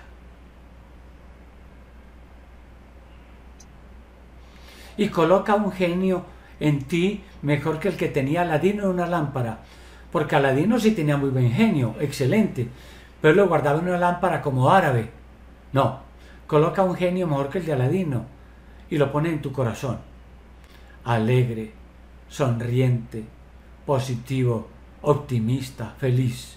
H: Y coloca un genio en ti mejor que el que tenía Aladino en una lámpara. Porque Aladino sí tenía muy buen genio, excelente, pero lo guardaba en una lámpara como árabe. No, coloca un genio mejor que el de Aladino y lo pone en tu corazón. Alegre, sonriente, positivo, optimista, feliz.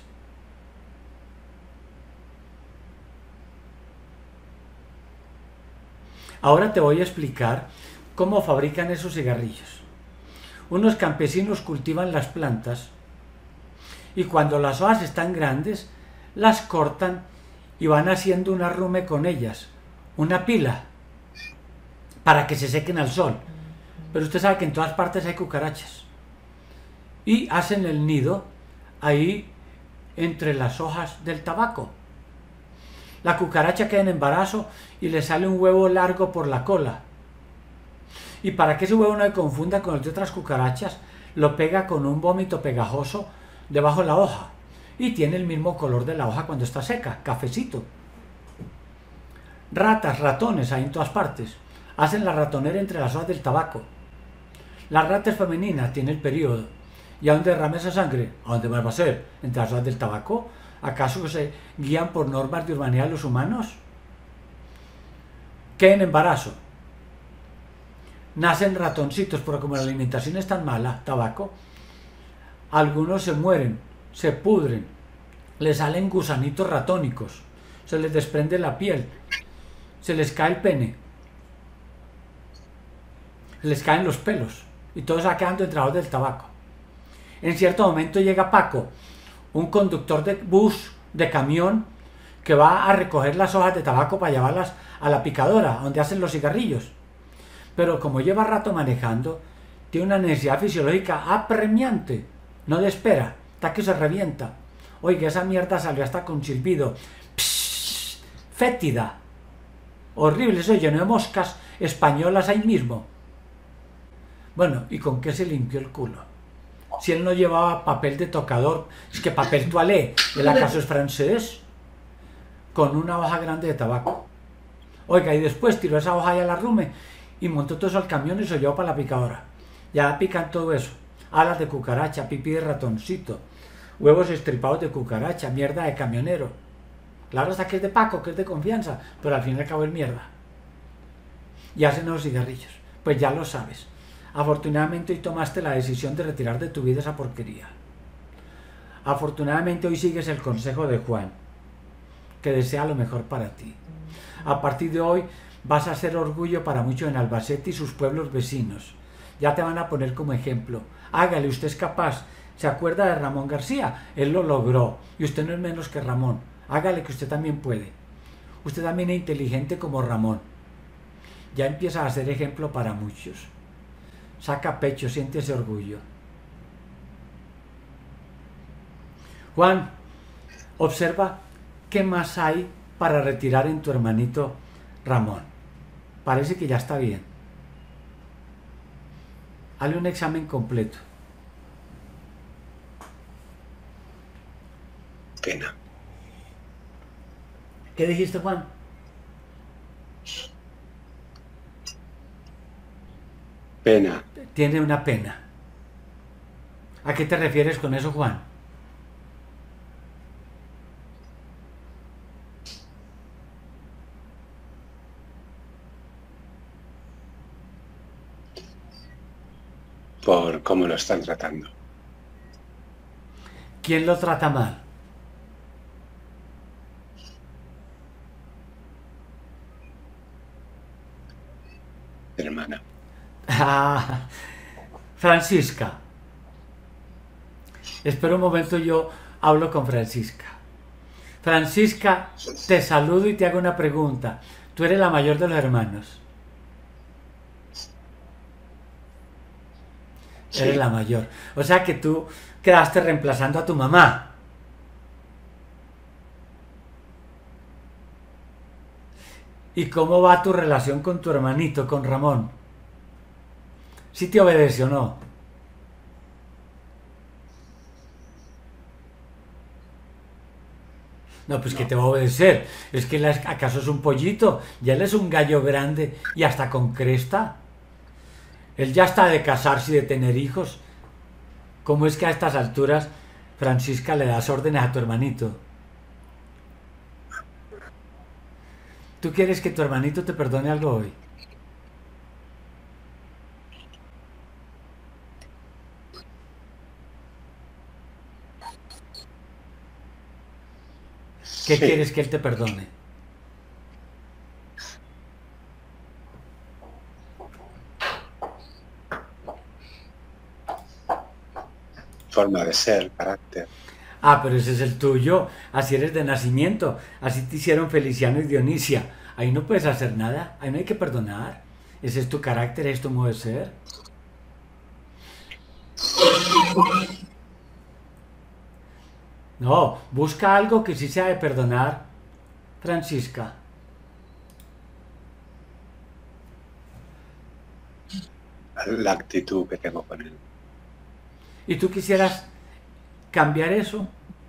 H: Ahora te voy a explicar cómo fabrican esos cigarrillos. Unos campesinos cultivan las plantas y cuando las hojas están grandes, las cortan y van haciendo un arrume con ellas, una pila, para que se sequen al sol. Pero usted sabe que en todas partes hay cucarachas. Y hacen el nido ahí entre las hojas del tabaco. La cucaracha queda en embarazo y le sale un huevo largo por la cola. Y para que ese huevo no se confunda con el de otras cucarachas, lo pega con un vómito pegajoso debajo de la hoja. Y tiene el mismo color de la hoja cuando está seca, cafecito. Ratas, ratones, hay en todas partes. Hacen la ratonera entre las hojas del tabaco. La rata es femenina, tiene el periodo. ¿Y a dónde derrama esa sangre? ¿A dónde más va a ser? ¿Entre las hojas del tabaco? ¿Acaso se guían por normas de urbanidad los humanos? ¿Qué en embarazo? Nacen ratoncitos, pero como la alimentación es tan mala, tabaco, algunos se mueren, se pudren, les salen gusanitos ratónicos, se les desprende la piel, se les cae el pene, se les caen los pelos y todo se va quedando entre las hojas del tabaco. En cierto momento llega Paco, un conductor de bus, de camión, que va a recoger las hojas de tabaco para llevarlas a la picadora, donde hacen los cigarrillos. Pero como lleva rato manejando, tiene una necesidad fisiológica apremiante, no le espera, hasta que se revienta. Oiga, esa mierda salió hasta con silbido, psh, fétida, horrible, eso lleno de moscas españolas ahí mismo. Bueno, ¿y con qué se limpió el culo? Si él no llevaba papel de tocador, es que papel toalé, ¿el acaso es francés? Con una hoja grande de tabaco. Oiga, y después tiró esa hoja y al arrume y montó todo eso al camión y se lo llevó para la picadora. Ya pican todo eso. Alas de cucaracha, pipí de ratoncito, huevos estripados de cucaracha, mierda de camionero. Claro, hasta que es de Paco, que es de confianza, pero al fin y al cabo es mierda. Y hacen los cigarrillos. Pues ya lo sabes. Afortunadamente hoy tomaste la decisión de retirar de tu vida esa porquería. Afortunadamente hoy sigues el consejo de Juan, que desea lo mejor para ti. A partir de hoy vas a ser orgullo para muchos en Albacete y sus pueblos vecinos. Ya te van a poner como ejemplo. Hágale, usted es capaz. ¿Se acuerda de Ramón García? Él lo logró y usted no es menos que Ramón. Hágale, que usted también puede. Usted también es inteligente como Ramón. Ya empieza a ser ejemplo para muchos. Saca pecho, siente ese orgullo. Juan, observa qué más hay para retirar en tu hermanito Ramón. Parece que ya está bien. Hazle un examen completo.
A: Pena.
H: ¿Qué dijiste, Juan?
A: Pena.
H: Tiene una pena. ¿A qué te refieres con eso, Juan?
A: Por cómo lo están tratando.
H: ¿Quién lo trata mal?
A: Hermana.
H: Ah, Francisca. Espera un momento, yo hablo con Francisca. Francisca, te saludo y te hago una pregunta. Tú eres la mayor de los hermanos.
A: Sí.
H: Eres la mayor. O sea que tú quedaste reemplazando a tu mamá. ¿Y cómo va tu relación con tu hermanito, con Ramón? ¿Sí te obedece o no? No, pues que te va a obedecer. Es que acaso es un pollito. Ya él es un gallo grande y hasta con cresta. Él ya está de casarse y de tener hijos. ¿Cómo es que a estas alturas, Francisca, le das órdenes a tu hermanito? ¿Tú quieres que tu hermanito te perdone algo hoy? ¿Qué
A: Sí.
H: quieres que él te perdone?
A: Forma de ser, carácter.
H: Ah, pero ese es el tuyo. Así eres de nacimiento. Así te hicieron Feliciano y Dionisia. Ahí no puedes hacer nada. Ahí no hay que perdonar. Ese es tu carácter, es tu modo de ser. No, busca algo que sí sea de perdonar, Francisca.
A: La actitud que tengo con él.
H: ¿Y tú quisieras cambiar eso?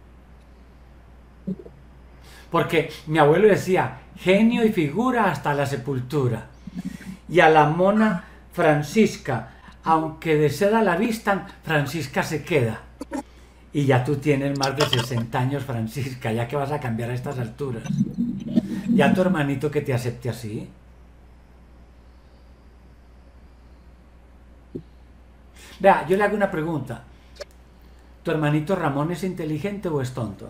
H: Porque mi abuelo decía, genio y figura hasta la sepultura. Y a la mona Francisca, aunque de seda la vistan, Francisca se queda. Y ya tú tienes más de 60 años, Francisca, ya que vas a cambiar a estas alturas. Ya tu hermanito que te acepte así. Vea, yo le hago una pregunta. ¿Tu hermanito Ramón es inteligente o es tonto?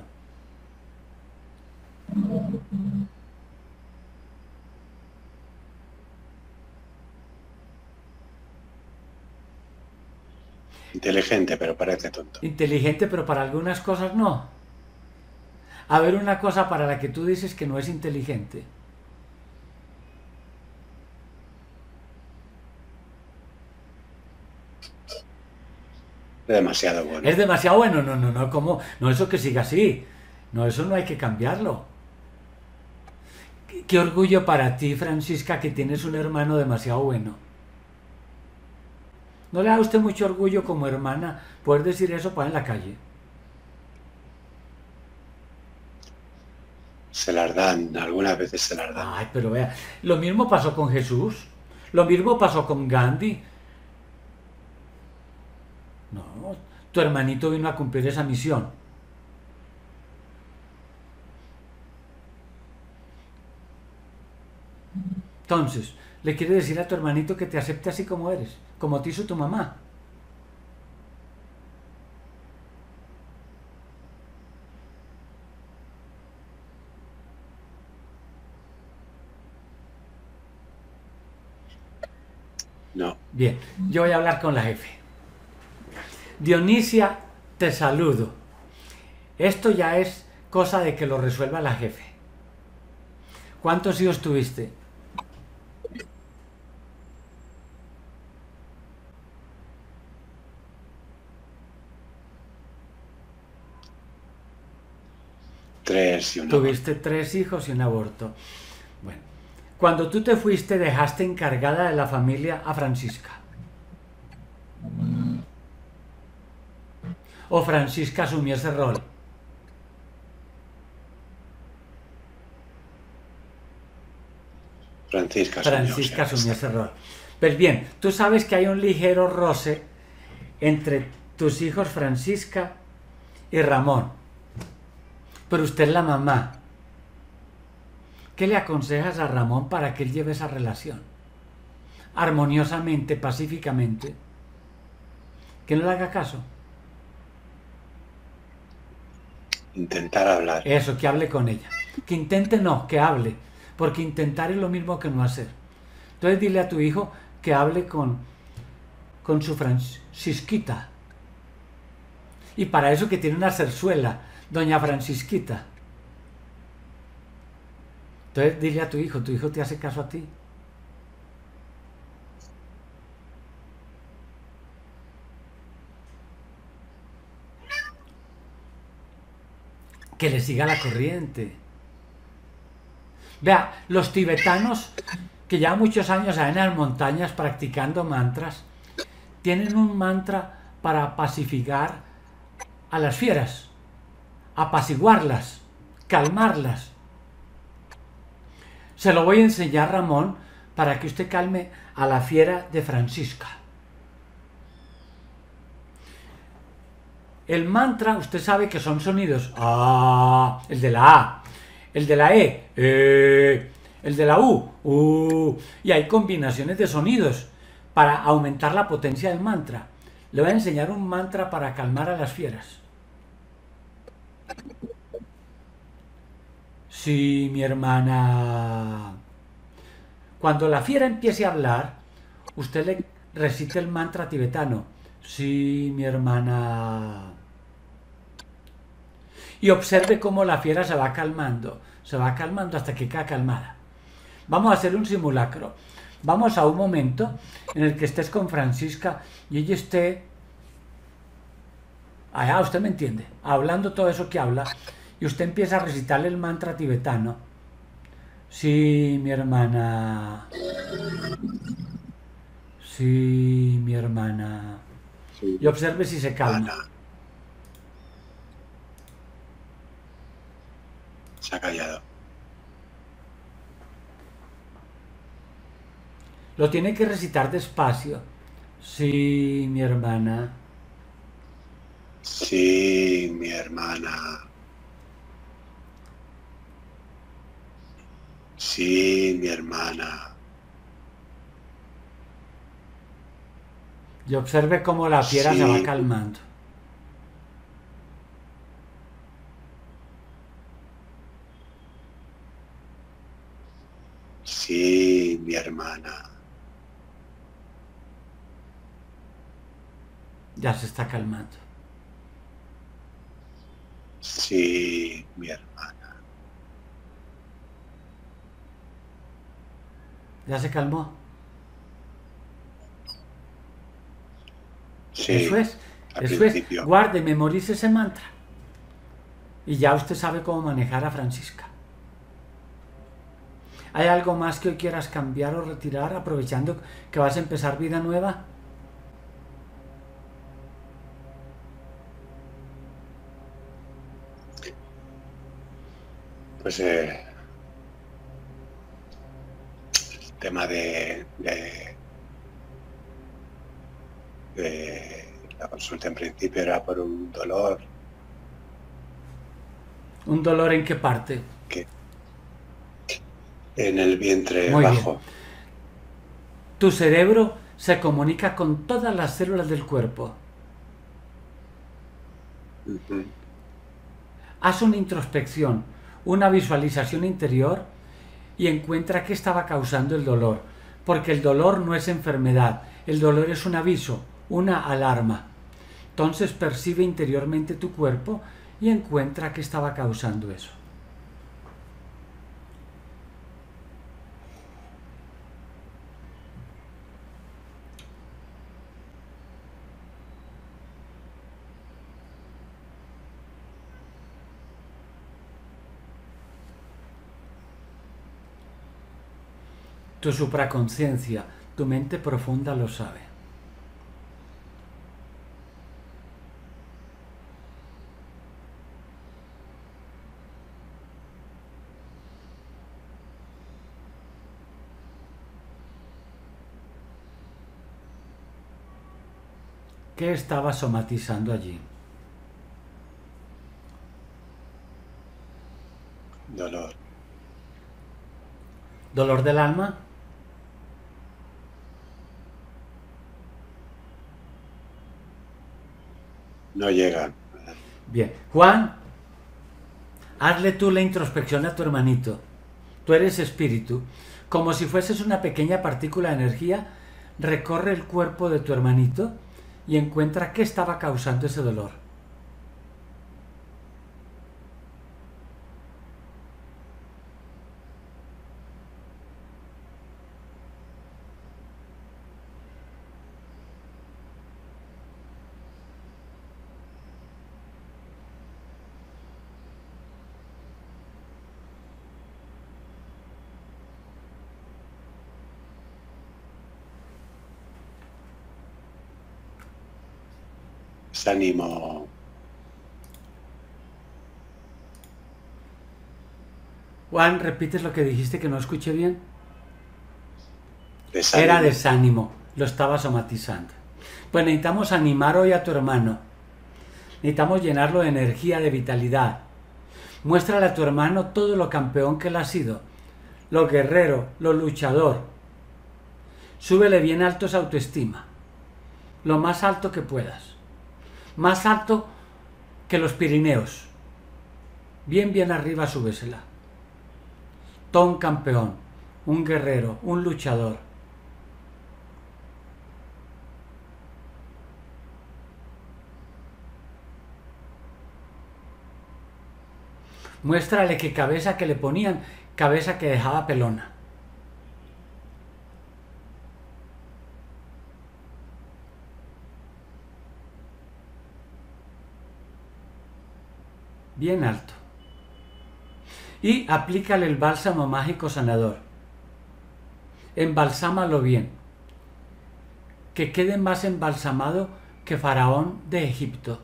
A: Inteligente, pero parece tonto.
H: Inteligente, pero para algunas cosas no. A ver, una cosa para la que tú dices que no es inteligente.
A: Demasiado bueno.
H: Es demasiado bueno. No, no, no, ¿cómo? No, eso que siga así. No, eso no hay que cambiarlo. Qué orgullo para ti, Francisca, que tienes un hermano demasiado bueno. ¿No le da a usted mucho orgullo como hermana poder decir eso para en la calle?
A: Se las dan, algunas veces se las dan.
H: Ay, pero vea, lo mismo pasó con Jesús, lo mismo pasó con Gandhi. No, tu hermanito vino a cumplir esa misión. Entonces, le quiere decir a tu hermanito que te acepte así como eres, como te hizo tu mamá.
A: No.
H: Bien, yo voy a hablar con la jefe. Dionisia, te saludo. Esto ya es cosa de que lo resuelva la jefe. ¿Cuántos hijos tuviste?
A: Tres y una.
H: Tuviste 3 hijos y un aborto. Bueno, cuando tú te fuiste, dejaste encargada de la familia a Francisca. ¿O Francisca asumió ese rol?
A: Francisca
H: Francisca asumió ese rol. Pues bien, tú sabes que hay un ligero roce entre tus hijos Francisca y Ramón. Pero usted es la mamá. ¿Qué le aconsejas a Ramón para que él lleve esa relación? Armoniosamente, pacíficamente. Que no le haga caso.
A: Intentar hablar.
H: Eso, que hable con ella. Que intente no, que hable. Porque intentar es lo mismo que no hacer. Entonces dile a tu hijo que hable con su Francisquita. Y para eso que tiene una zarzuela, doña Francisquita. Entonces dile a tu hijo te hace caso a ti. Que le siga la corriente. Vea, los tibetanos, que ya muchos años en las montañas practicando mantras, tienen un mantra para pacificar a las fieras, apaciguarlas, calmarlas. Se lo voy a enseñar, Ramón, para que usted calme a la fiera de Francisca. El mantra, usted sabe que son sonidos. Ah, el de la A, el de la el de la U. Y hay combinaciones de sonidos para aumentar la potencia del mantra. Le voy a enseñar un mantra para calmar a las fieras. Sí, mi hermana. Cuando la fiera empiece a hablar, usted le recite el mantra tibetano. Sí, mi hermana. Y observe cómo la fiera se va calmando hasta que queda calmada. Vamos a hacer un simulacro. Vamos a un momento en el que estés con Francisca y ella esté, allá usted me entiende, hablando todo eso que habla, y usted empieza a recitarle el mantra tibetano. Sí, mi hermana. Sí, mi hermana. Y observe si se calma.
A: Se ha callado.
H: Lo tiene que recitar despacio. Sí, mi hermana.
A: Sí, mi hermana. Sí, mi hermana.
H: Y observe cómo la fiera se va calmando.
A: Sí, mi hermana.
H: Ya se está calmando.
A: Sí, mi hermana.
H: ¿Ya se calmó?
A: Sí,
H: Eso es. Guarde, memorice ese mantra. Y ya usted sabe cómo manejar a Francisca. ¿Hay algo más que hoy quieras cambiar o retirar, aprovechando que vas a empezar vida nueva?
A: Pues el tema de la consulta en principio era por un dolor.
H: ¿Un dolor en qué parte?
A: En el vientre
H: Muy
A: bajo.
H: bien. Tu cerebro se comunica con todas las células del cuerpo. Haz una introspección, una visualización interior y encuentra qué estaba causando el dolor. Porque el dolor no es enfermedad, el dolor es un aviso, una alarma. Entonces percibe interiormente tu cuerpo y encuentra qué estaba causando eso. Tu supraconciencia, tu mente profunda lo sabe. ¿Qué estaba somatizando allí?
A: Dolor.
H: ¿Dolor del alma?
A: No llega.
H: Bien. Juan, Hazle tú la introspección a tu hermanito. Tú eres espíritu. Como si fueses una pequeña partícula de energía, recorre el cuerpo de tu hermanito y encuentra qué estaba causando ese dolor.
A: Desánimo.
H: Juan, ¿repites lo que dijiste que no escuché bien?
A: Desánimo.
H: Era desánimo, lo estaba somatizando. Pues necesitamos animar hoy a tu hermano. Necesitamos llenarlo de energía, de vitalidad. Muéstrale a tu hermano todo lo campeón que él ha sido, lo guerrero, lo luchador. Súbele bien alto esa autoestima, lo más alto que puedas, más alto que los Pirineos. Bien, bien arriba súbesela. Todo un campeón, un guerrero, un luchador. Muéstrale que cabeza que le ponían, cabeza que dejaba pelona. Bien alto. Y aplícale el bálsamo mágico sanador. Embalsámalo bien. Que quede más embalsamado que Faraón de Egipto.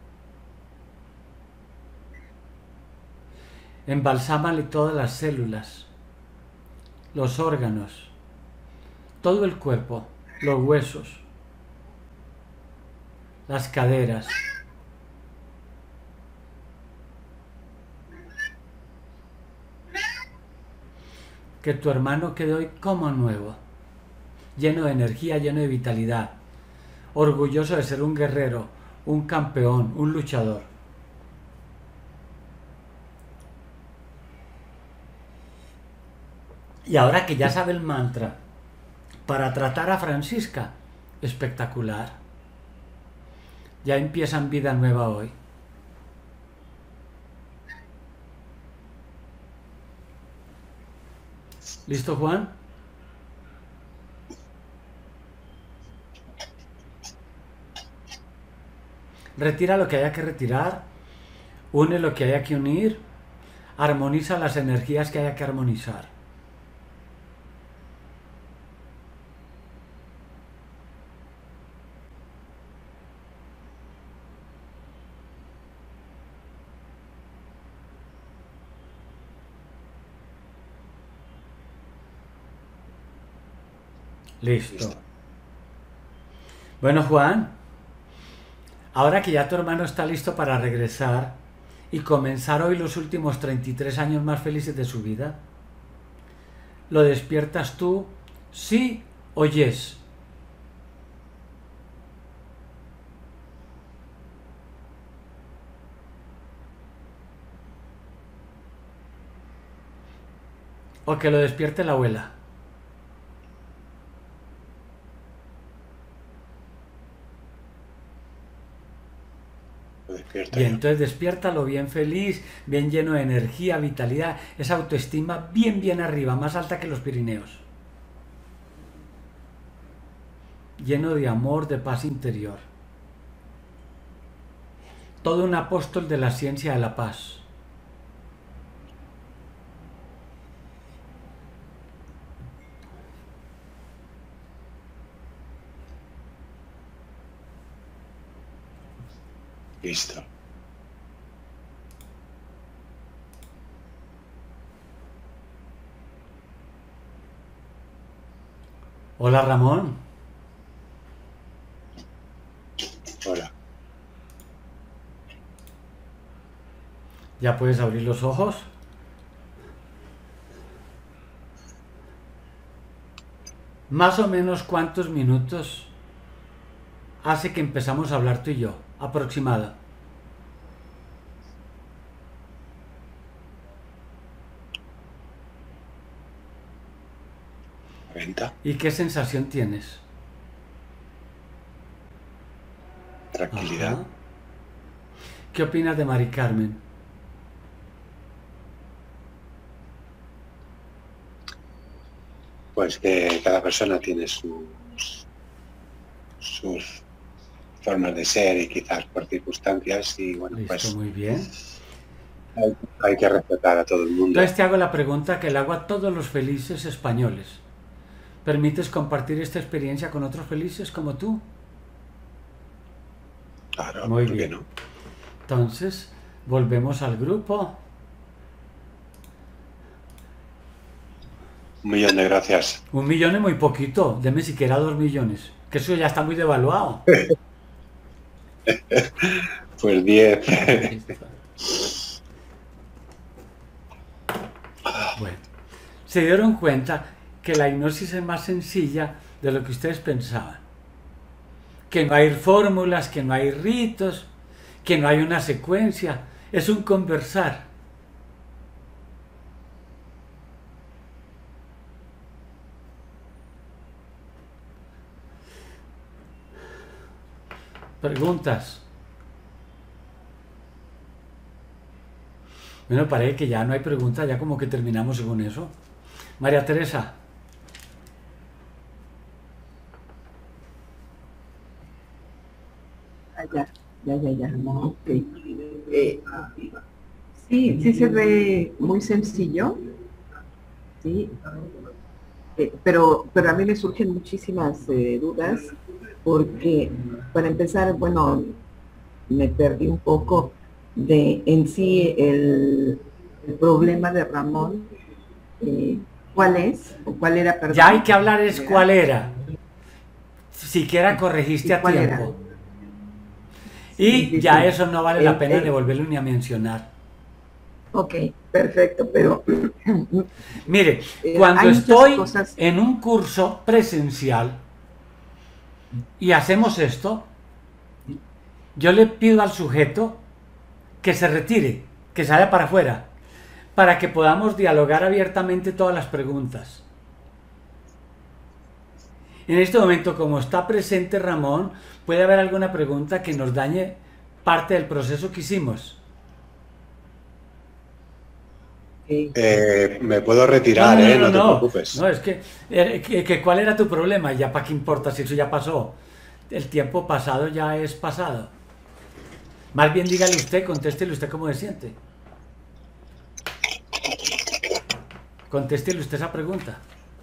H: Embalsámale todas las células, los órganos, todo el cuerpo, los huesos, las caderas. Que tu hermano quede hoy como nuevo, lleno de energía, lleno de vitalidad, orgulloso de ser un guerrero, un campeón, un luchador. Y ahora que ya sabe el mantra, para tratar a Francisca, espectacular. Ya empiezan vida nueva hoy. ¿Listo, Juan? Retira lo que haya que retirar, une lo que haya que unir, armoniza las energías que haya que armonizar. Listo. Bueno, Juan, ahora que ya tu hermano está listo para regresar y comenzar hoy los últimos 33 años más felices de su vida, ¿lo despiertas tú, sí o yes? ¿O que lo despierte la abuela? Y entonces despiértalo bien feliz, bien lleno de energía, vitalidad, esa autoestima bien, bien arriba, más alta que los Pirineos. Lleno de amor, de paz interior. Todo un apóstol de la ciencia de la paz.
A: Listo.
H: Hola, Ramón.
A: Hola.
H: ¿Ya puedes abrir los ojos? Más o menos ¿cuántos minutos hace que empezamos a hablar tú y yo? Aproximada.
A: Venta,
H: ¿Y qué sensación tienes?
A: tranquilidad.
H: Ajá. ¿Qué opinas de Mari Carmen?
A: Pues que cada persona tiene sus formas de ser y quizás por circunstancias y bueno,
H: Listo,
A: pues
H: muy bien.
A: hay que respetar a todo el mundo.
H: Entonces te hago la pregunta que le hago a todos los felices españoles. ¿Permites compartir esta experiencia con otros felices como tú?
A: Claro,
H: Muy
A: ¿por qué
H: bien.
A: no?
H: Entonces, volvemos al grupo.
A: 1.000.000 de gracias.
H: 1 millón es muy poquito. Deme siquiera 2 millones. Que eso ya está muy devaluado.
A: Pues 10.
H: Bueno, se dieron cuenta que la hipnosis es más sencilla de lo que ustedes pensaban. Que no hay fórmulas, que no hay ritos, que no hay una secuencia. Es un conversar. Preguntas. Bueno, parece que ya no hay preguntas, ya como que terminamos según eso. María Teresa.
J: Ya. Ok. Sí se ve muy sencillo, sí, pero a mí me surgen muchísimas dudas porque, para empezar, bueno, me perdí un poco de en sí el problema de Ramón. ¿Cuál es? ¿O cuál era, perdón?
H: Ya hay que hablar es cuál era. Siquiera corregiste a tiempo. Y ya eso no vale la pena ni volverlo ni a mencionar.
J: Ok, perfecto, pero...
H: Mire, cuando estoy en un curso presencial y hacemos esto, yo le pido al sujeto que se retire, que se vaya para afuera, para que podamos dialogar abiertamente todas las preguntas. En este momento, como está presente Ramón, puede haber alguna pregunta que nos dañe parte del proceso que hicimos.
A: Me puedo retirar, no te preocupes.
H: No, es que ¿cuál era tu problema? Ya para qué importa si eso ya pasó. El tiempo pasado ya es pasado. Más bien dígale usted, contéstele usted cómo se siente. Contéstele usted esa pregunta.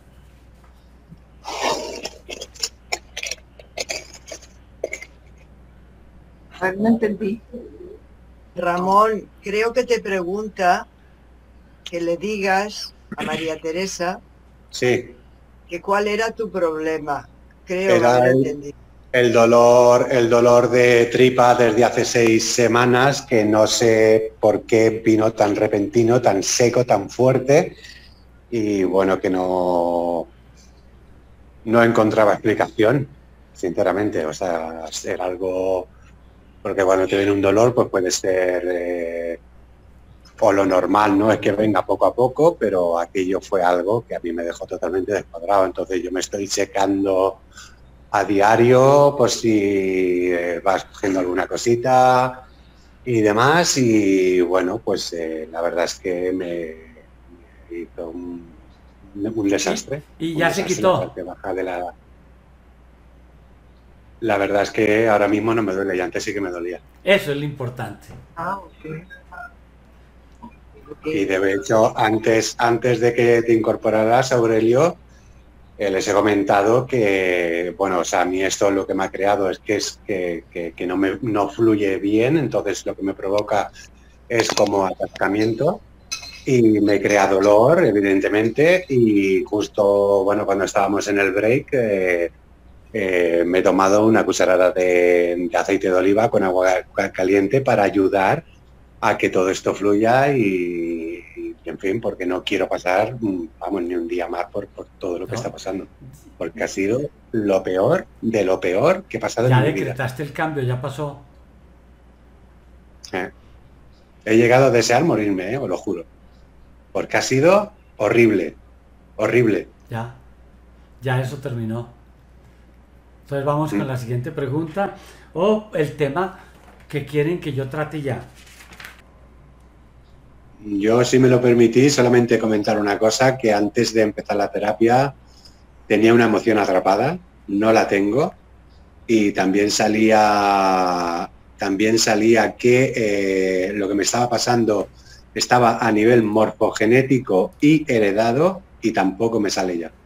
J: No entendí.
B: Ramón, creo que te pregunta que le digas a María Teresa
A: Sí.
B: que cuál era tu problema. Creo
A: Era
B: haber entendido.
A: el dolor de tripa desde hace 6 semanas, que no sé por qué vino tan repentino, tan seco, tan fuerte, y bueno, que no encontraba explicación, sinceramente. O sea, era algo, porque cuando te viene un dolor, pues puede ser o lo normal, ¿no? Es que venga poco a poco, pero aquello fue algo que a mí me dejó totalmente descuadrado. Entonces yo me estoy checando a diario, pues si vas cogiendo alguna cosita y demás, y bueno, pues la verdad es que me hizo un desastre.
H: Y ya se quitó.
A: La verdad es que ahora mismo no me duele, y antes sí que me dolía.
H: Eso es lo importante.
A: Y de hecho, antes de que te incorporaras, Aurelio, les he comentado que, bueno, o sea, a mí esto lo que me ha creado es que no fluye bien, entonces lo que me provoca es como atascamiento y me crea dolor, evidentemente, y justo, bueno, cuando estábamos en el break, me he tomado una cucharada de aceite de oliva con agua caliente para ayudar a que todo esto fluya y en fin, porque no quiero pasar, vamos, ni un día más por todo lo que está pasando, porque ha sido lo peor de lo peor que he pasado en mi vida.
H: Ya decretaste el cambio, ya pasó.
A: He llegado a desear morirme, os lo juro, porque ha sido horrible, horrible.
H: Ya. Ya eso terminó. Entonces vamos con la siguiente pregunta o el tema que quieren que yo trate ya.
A: Yo, si me lo permitís, solamente comentar una cosa, que antes de empezar la terapia tenía una emoción atrapada, no la tengo, y también salía que lo que me estaba pasando estaba a nivel morfogenético y heredado, y tampoco me sale ya.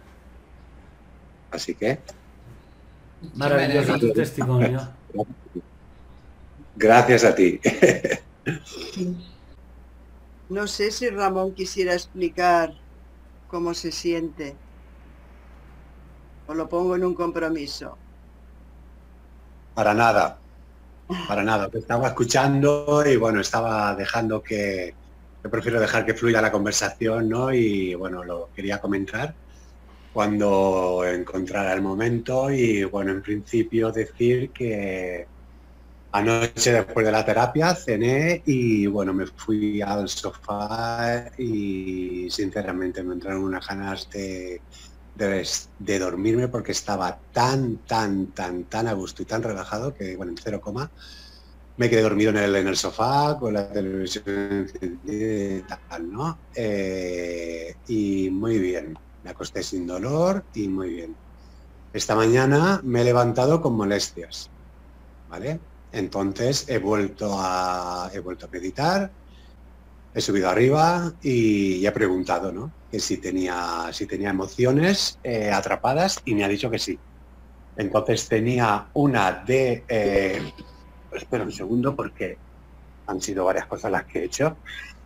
A: Así que...
H: Maravilloso tu testimonio.
A: Gracias a ti.
B: No sé si Ramón quisiera explicar cómo se siente. O lo pongo en un compromiso.
A: Para nada. Te estaba escuchando y bueno, estaba dejando que... Yo prefiero dejar que fluya la conversación, ¿no? Y bueno, lo quería comentar cuando encontrara el momento y bueno, en principio decir que anoche después de la terapia cené y bueno, me fui al sofá y sinceramente me entraron unas ganas de dormirme porque estaba tan a gusto y tan relajado que bueno, en 0, me quedé dormido en el sofá con la televisión encendida y tal, ¿no? Y muy bien, me acosté sin dolor y muy bien. Esta mañana me he levantado con molestias, ¿vale? Entonces he vuelto a meditar, he subido arriba y he preguntado, ¿no? Que si tenía emociones atrapadas y me ha dicho que sí. Entonces tenía una de... espera un segundo porque han sido varias cosas las que he hecho.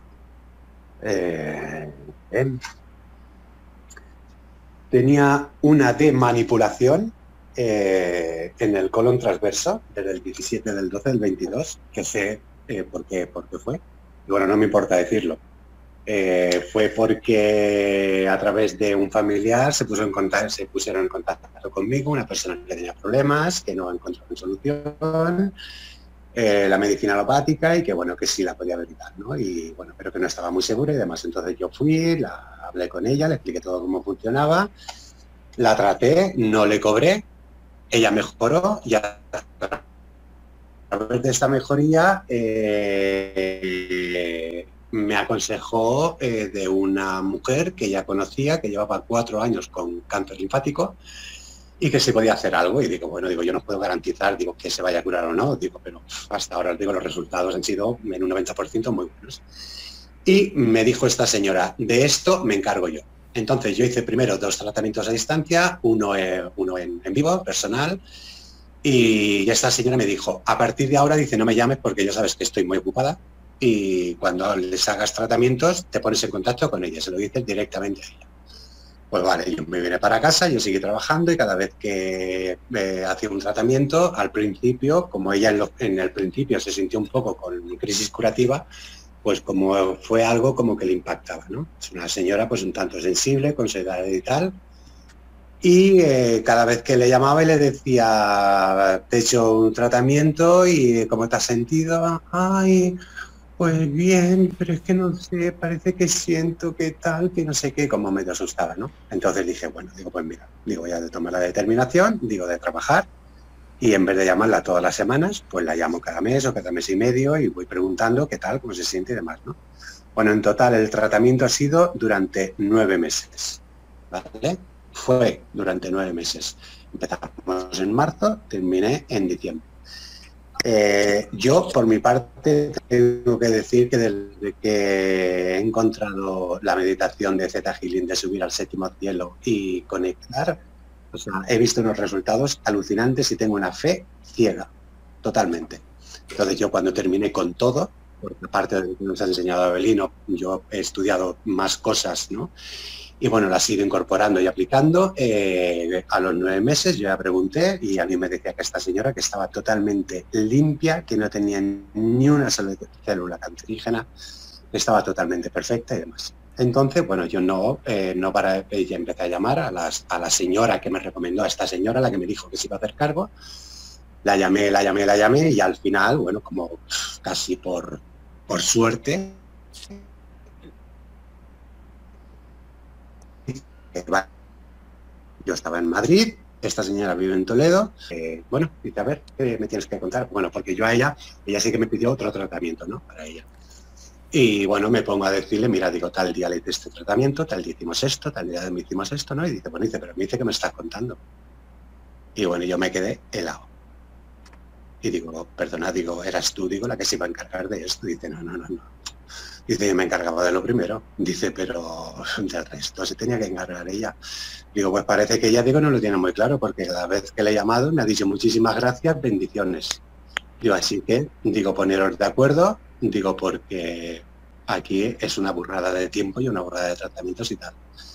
A: Tenía una de manipulación en el colon transverso desde el 17 del 12 del 22, que sé por qué fue. Y bueno, no me importa decirlo. Fue porque a través de un familiar se pusieron en contacto conmigo, una persona que tenía problemas, que no encontraba solución, la medicina alopática y que bueno, que sí la podía habilitar, ¿no? Y bueno, pero que no estaba muy segura y demás. Entonces yo fui, hablé con ella, le expliqué todo cómo funcionaba, la traté, no le cobré, ella mejoró y a través de esta mejoría me aconsejó de una mujer que ya conocía, que llevaba 4 años con cáncer linfático y que se podía hacer algo. Y digo, yo no puedo garantizar, que se vaya a curar o no, pero hasta ahora, los resultados han sido en un 90% muy buenos. Y me dijo esta señora, de esto me encargo yo. Entonces yo hice primero 2 tratamientos a distancia, uno en vivo, personal, y esta señora me dijo, a partir de ahora, dice, no me llames porque ya sabes que estoy muy ocupada y cuando les hagas tratamientos te pones en contacto con ella, se lo dices directamente a ella. Pues vale, yo me vine para casa, yo seguí trabajando y cada vez que hacía un tratamiento, al principio, como ella en el principio se sintió un poco con crisis curativa, pues como fue algo como que le impactaba, ¿no? Es una señora pues un tanto sensible, con su edad y tal, y cada vez que le llamaba y le decía, te he hecho un tratamiento y ¿cómo te has sentido? Ay, pues bien, pero es que no sé, parece que siento que tal, que no sé qué, como medio asustada, ¿no? Entonces dije, bueno, pues mira, ya de tomar la determinación, de trabajar, y en vez de llamarla todas las semanas, pues la llamo cada mes o cada mes y medio y voy preguntando qué tal, cómo se siente y demás, ¿no? Bueno, en total el tratamiento ha sido durante 9 meses, ¿vale? Fue durante 9 meses. Empezamos en marzo, terminé en diciembre. Yo, por mi parte, tengo que decir que desde que he encontrado la meditación de Theta Healing, de subir al 7º cielo y conectar, o sea, he visto unos resultados alucinantes y tengo una fe ciega, totalmente. Entonces yo cuando terminé con todo, porque aparte de lo que nos ha enseñado Abelino, yo he estudiado más cosas, ¿no? Y bueno, las he ido incorporando y aplicando. A los 9 meses yo ya pregunté y a mí me decía que esta señora que estaba totalmente limpia, que no tenía ni una sola célula cancerígena, estaba totalmente perfecta y demás. Entonces, bueno, yo no para ella empecé a llamar a la señora que me recomendó, a esta señora, la que me dijo que se iba a hacer cargo. La llamé y al final, bueno, como casi por suerte, Yo estaba en Madrid, esta señora vive en Toledo. Bueno, dice, a ver, ¿qué me tienes que contar? Bueno, porque yo a ella sí que me pidió otro tratamiento, ¿no? Para ella. Y bueno, me pongo a decirle, mira, digo, tal día le hice este tratamiento, tal día hicimos esto, tal día me hicimos esto, ¿no? Y dice, bueno, dice, pero me dice que me estás contando. Y bueno, yo me quedé helado. Y digo, perdona, digo, eras tú, digo, la que se iba a encargar de esto. Dice, no. Dice, yo me encargaba de lo primero. Dice, pero del resto se tenía que encargar ella. Digo, pues parece que ella, digo, no lo tiene muy claro, porque cada vez que le he llamado me ha dicho muchísimas gracias, bendiciones. Digo, así que, digo, poneros de acuerdo, digo, porque aquí es una burrada de tiempo y una burrada de tratamientos y tal.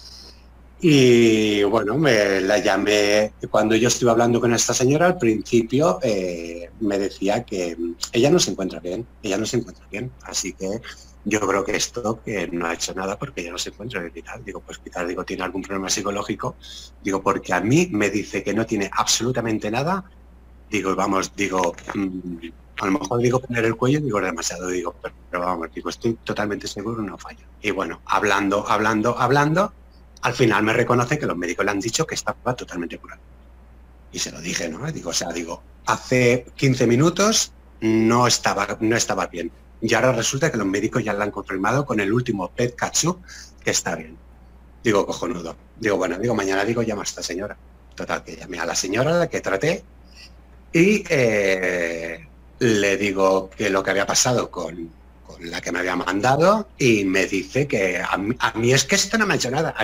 A: Y bueno, la llamé, cuando yo estuve hablando con esta señora, al principio me decía que ella no se encuentra bien, así que yo creo que esto que no ha hecho nada porque ella no se encuentra bien y tal. Digo, pues quizás, digo, tiene algún problema psicológico, digo, porque a mí me dice que no tiene absolutamente nada. Digo, vamos, digo, a lo mejor digo poner el cuello, digo demasiado, digo, pero vamos, digo, estoy totalmente seguro, no falla. Y bueno, hablando, al final me reconoce que los médicos le han dicho que estaba totalmente curado. Y se lo dije, ¿no? Digo, o sea, digo, hace 15 minutos no estaba bien. Y ahora resulta que los médicos ya le han confirmado con el último PET catch-up que está bien. Digo, cojonudo. Digo, bueno, digo, mañana digo, llama a esta señora. Total, que llamé a la señora a la que traté y le digo que lo que había pasado con la que me había mandado y me dice que a mí es que esto no me ha hecho nada,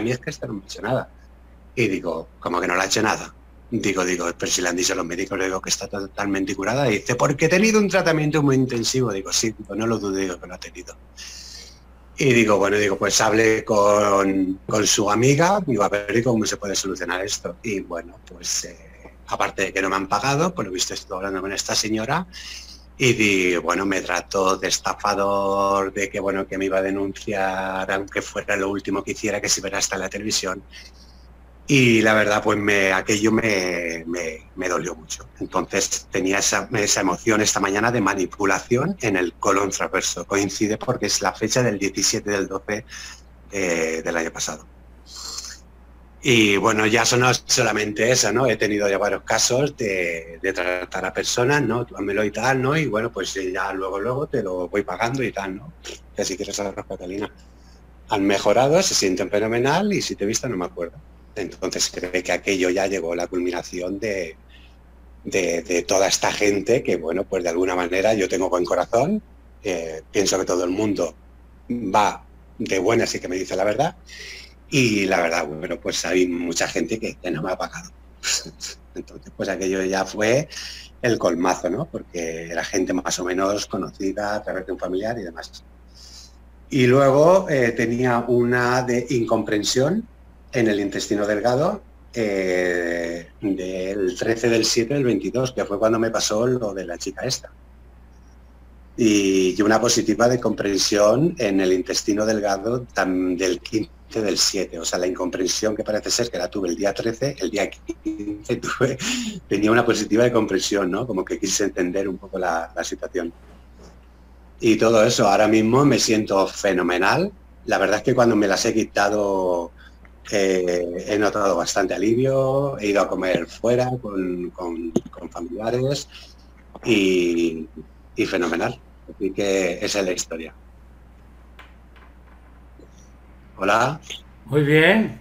A: Y digo, ¿cómo que no le ha hecho nada? Digo, pero si le han dicho los médicos, le digo que está totalmente curada. Y dice, porque he tenido un tratamiento muy intensivo. Digo, sí, pues no lo dudo, digo que lo ha tenido. Y digo, bueno, digo, pues hable con su amiga, digo, a ver cómo se puede solucionar esto. Y bueno, pues aparte de que no me han pagado, por lo visto estoy hablando con esta señora y bueno, me trató de estafador, de que bueno, que me iba a denunciar, aunque fuera lo último que hiciera, que se verá hasta en la televisión. Y la verdad, pues aquello me dolió mucho. Entonces tenía esa emoción esta mañana de manipulación en el colon transverso. Coincide porque es la fecha del 17 del 12 del año pasado. Y bueno, ya no es solamente eso, ¿no? He tenido ya varios casos de tratar a personas, ¿no? Tú házmelo y tal, ¿no? Y bueno, pues ya luego te lo voy pagando y tal, ¿no? Que si quieres hablar, Catalina. Han mejorado, se sienten fenomenal y si te he visto no me acuerdo. Entonces creo que aquello ya llegó a la culminación de toda esta gente que, bueno, pues de alguna manera yo tengo buen corazón, pienso que todo el mundo va de buenas y que me dice la verdad. Y la verdad, bueno, pues hay mucha gente que no me ha pagado. Entonces, pues aquello ya fue el colmazo, ¿no? Porque era gente más o menos conocida a través de un familiar y demás. Y luego tenía una de incomprensión en el intestino delgado del 13 del 7 del 22, que fue cuando me pasó lo de la chica esta. Y una positiva de comprensión en el intestino delgado del 15 del 7, o sea, la incomprensión que parece ser que la tuve el día 13, el día 15 tenía una positiva de comprensión, ¿no? Como que quise entender un poco la situación. Y todo eso, ahora mismo me siento fenomenal. La verdad es que cuando me las he quitado he notado bastante alivio, he ido a comer fuera con familiares y fenomenal. Así que esa es la historia. Hola.
H: Muy bien.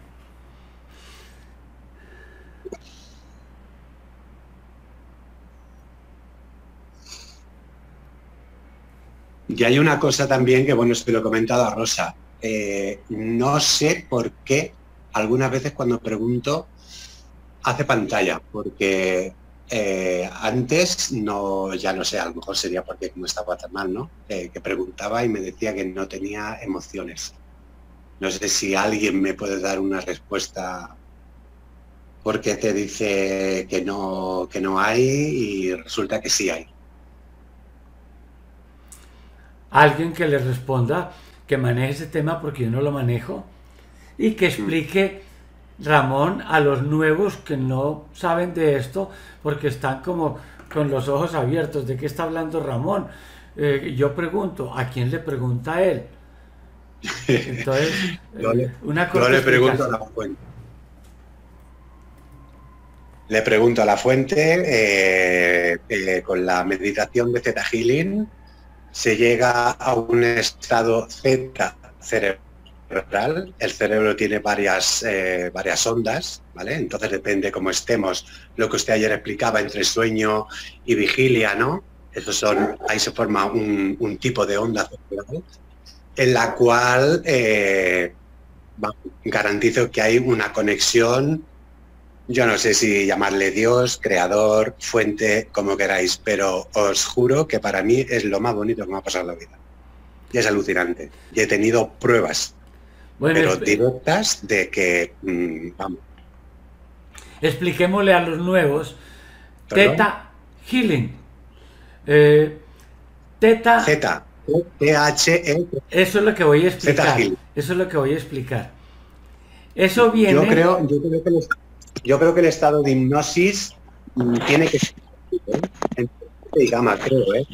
A: Y hay una cosa también que, bueno, esto lo he comentado a Rosa. No sé por qué algunas veces cuando pregunto hace pantalla, porque antes no, ya no sé, a lo mejor sería porque como estaba tan mal, ¿no? Que preguntaba y me decía que no tenía emociones. No sé si alguien me puede dar una respuesta porque te dice que no hay y resulta que sí hay.
H: Alguien que le responda, que maneje ese tema porque yo no lo manejo y que explique, Ramón, a los nuevos que no saben de esto porque están como con los ojos abiertos. ¿De qué está hablando Ramón? Yo pregunto, ¿a quién le pregunta a él? Entonces,
A: yo le pregunto a la fuente. Le pregunto a la fuente, con la meditación de Theta Healing se llega a un estado Z cerebral. El cerebro tiene varias ondas, ¿vale? Entonces depende cómo estemos, lo que usted ayer explicaba entre sueño y vigilia, ¿no? Ahí se forma un tipo de onda cerebral en la cual garantizo que hay una conexión. Yo no sé si llamarle Dios, creador, fuente, como queráis, pero os juro que para mí es lo más bonito que me ha pasado en la vida. Y es alucinante. Y he tenido pruebas, pero directas, de que, vamos.
H: Expliquémosle a los nuevos.
A: ¿Perdón?
H: Theta Healing. Theta.
A: Z. T-H-E.
H: Eso es lo que voy a explicar.
A: Theta Healing.
H: Eso es lo que voy a explicar. Eso viene...
A: Yo creo que el estado de hipnosis tiene que ser en gamma, creo, ¿eh?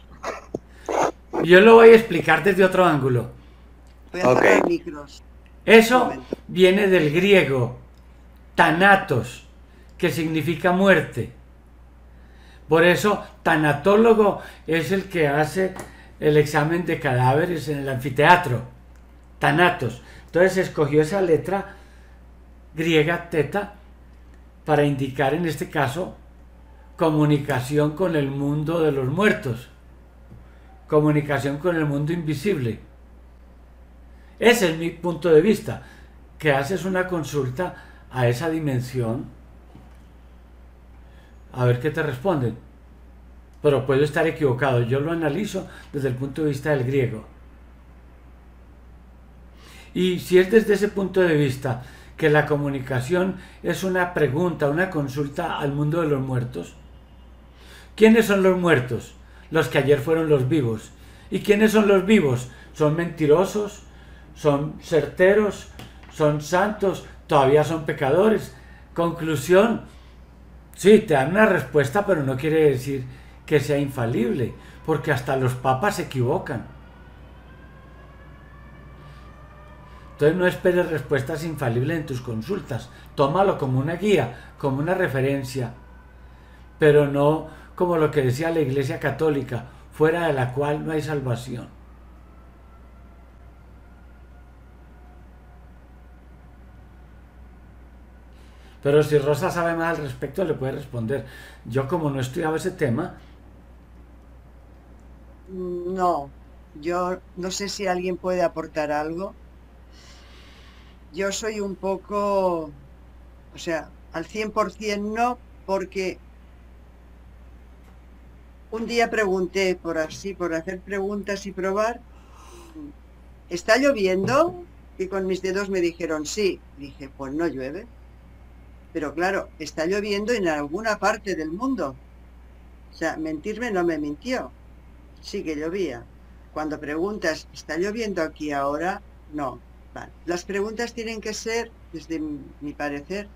H: Yo lo voy a explicar desde otro ángulo.
B: Voy a apagar micros.
H: Eso viene del griego thanatos, que significa muerte. Por eso, tanatólogo es el que hace el examen de cadáveres en el anfiteatro. Thanatos. Entonces escogió esa letra griega teta para indicar en este caso comunicación con el mundo de los muertos, comunicación con el mundo invisible. Ese es mi punto de vista, que haces una consulta a esa dimensión a ver qué te responden, pero puedo estar equivocado. Yo lo analizo desde el punto de vista del griego, y si es desde ese punto de vista que la comunicación es una pregunta, una consulta al mundo de los muertos. ¿Quiénes son los muertos? Los que ayer fueron los vivos. ¿Y quiénes son los vivos? ¿Son mentirosos? ¿Son certeros? ¿Son santos? ¿Todavía son pecadores? Conclusión, sí, te dan una respuesta, pero no quiere decir que sea infalible, porque hasta los papas se equivocan. Entonces no esperes respuestas infalibles en tus consultas. Tómalo como una guía, como una referencia, pero no como lo que decía la Iglesia Católica, fuera de la cual no hay salvación. Pero si Rosa sabe más al respecto, le puede responder. Yo, como no he estudiado ese tema...
B: No, yo no sé si alguien puede aportar algo. Yo soy un poco, o sea, al 100% no, porque un día pregunté por hacer preguntas y probar, ¿está lloviendo? Y con mis dedos me dijeron sí. Dije, pues no llueve. Pero claro, está lloviendo en alguna parte del mundo. O sea, mentirme no me mintió. Sí que llovía. Cuando preguntas, ¿está lloviendo aquí ahora? No. Vale. Las preguntas tienen que ser, desde mi parecer,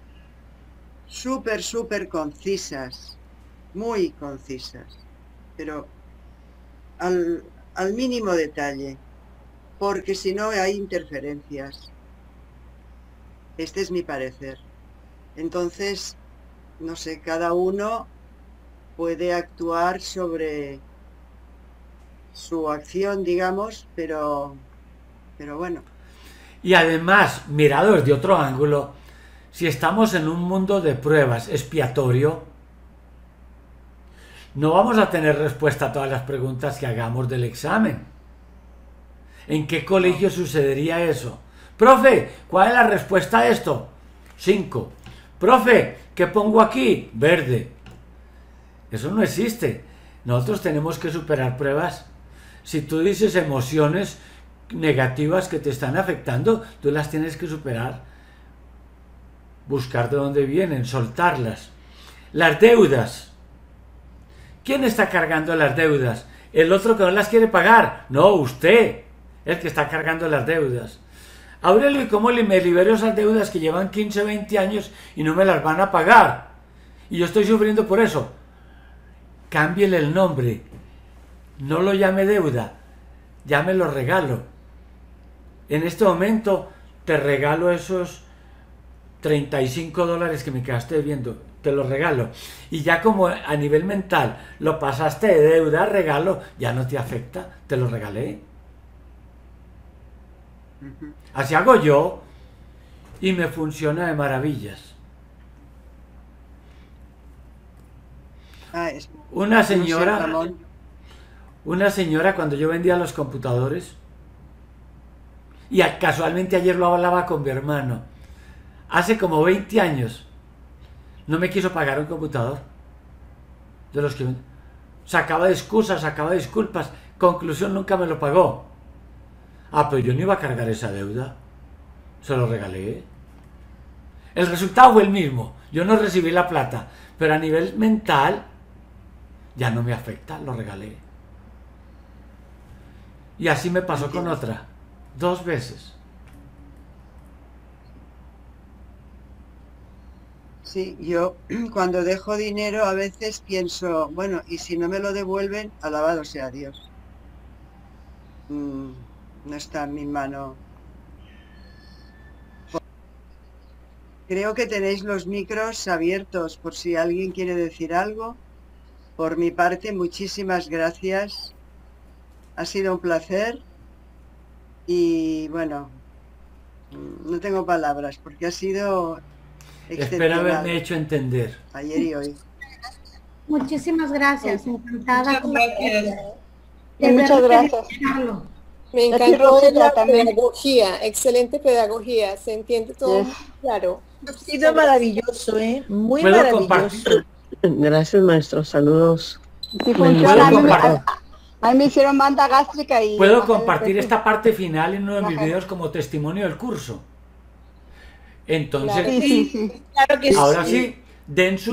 B: súper concisas, muy concisas, pero al mínimo detalle, porque si no hay interferencias. Este es mi parecer. Entonces, no sé, cada uno puede actuar sobre su acción, digamos, pero bueno.
H: Y además, mirado desde otro ángulo, si estamos en un mundo de pruebas expiatorio, no vamos a tener respuesta a todas las preguntas que hagamos del examen. ¿En qué colegio sucedería eso? Profe, ¿cuál es la respuesta a esto? 5. Profe, ¿qué pongo aquí? Verde. Eso no existe. Nosotros tenemos que superar pruebas. Si tú dices emociones negativas que te están afectando, tú las tienes que superar, buscar de dónde vienen, soltarlas. Las deudas, ¿quién está cargando las deudas? ¿El otro que no las quiere pagar? No, usted, el que está cargando las deudas. Aurelio, ¿y cómo me libero esas deudas que llevan 15, 20 años y no me las van a pagar? Y yo estoy sufriendo por eso. Cámbiele el nombre, no lo llame deuda, llámelo regalo. En este momento te regalo esos $35 que me quedaste debiendo. te lo regalo. Y ya como a nivel mental lo pasaste de deuda a regalo, ya no te afecta, te lo regalé. Así hago yo y me funciona de maravillas. Una señora cuando yo vendía los computadores, y casualmente ayer lo hablaba con mi hermano, hace como 20 años no me quiso pagar un computador de los que sacaba excusas, sacaba disculpas, conclusión, nunca me lo pagó. Pero yo no iba a cargar esa deuda, se lo regalé. El resultado fue el mismo, yo no recibí la plata, pero a nivel mental ya no me afecta, lo regalé. Y así me pasó con otra, 2 veces.
B: Sí, yo cuando dejo dinero a veces pienso, bueno, y si no me lo devuelven, alabado sea Dios. No está en mi mano. Creo que tenéis los micros abiertos por si alguien quiere decir algo. Por mi parte, muchísimas gracias. Ha sido un placer. Y bueno, no tengo palabras porque ha sido
H: Espero haberme hecho entender.
B: Ayer y hoy.
K: Muchísimas gracias, encantada.
L: Muchas gracias. Me encantó la pedagogía, excelente pedagogía, se entiende todo muy claro.
M: Ha sido maravilloso, muy
H: ¿Puedo
M: maravilloso.
H: compartir?
N: Gracias, maestro, saludos.
L: Sí, funciona. A mí me hicieron banda gástrica y...
H: Puedo compartir esta parte final en uno de mis videos como testimonio del curso. Entonces,
M: claro que
H: ahora sí, den su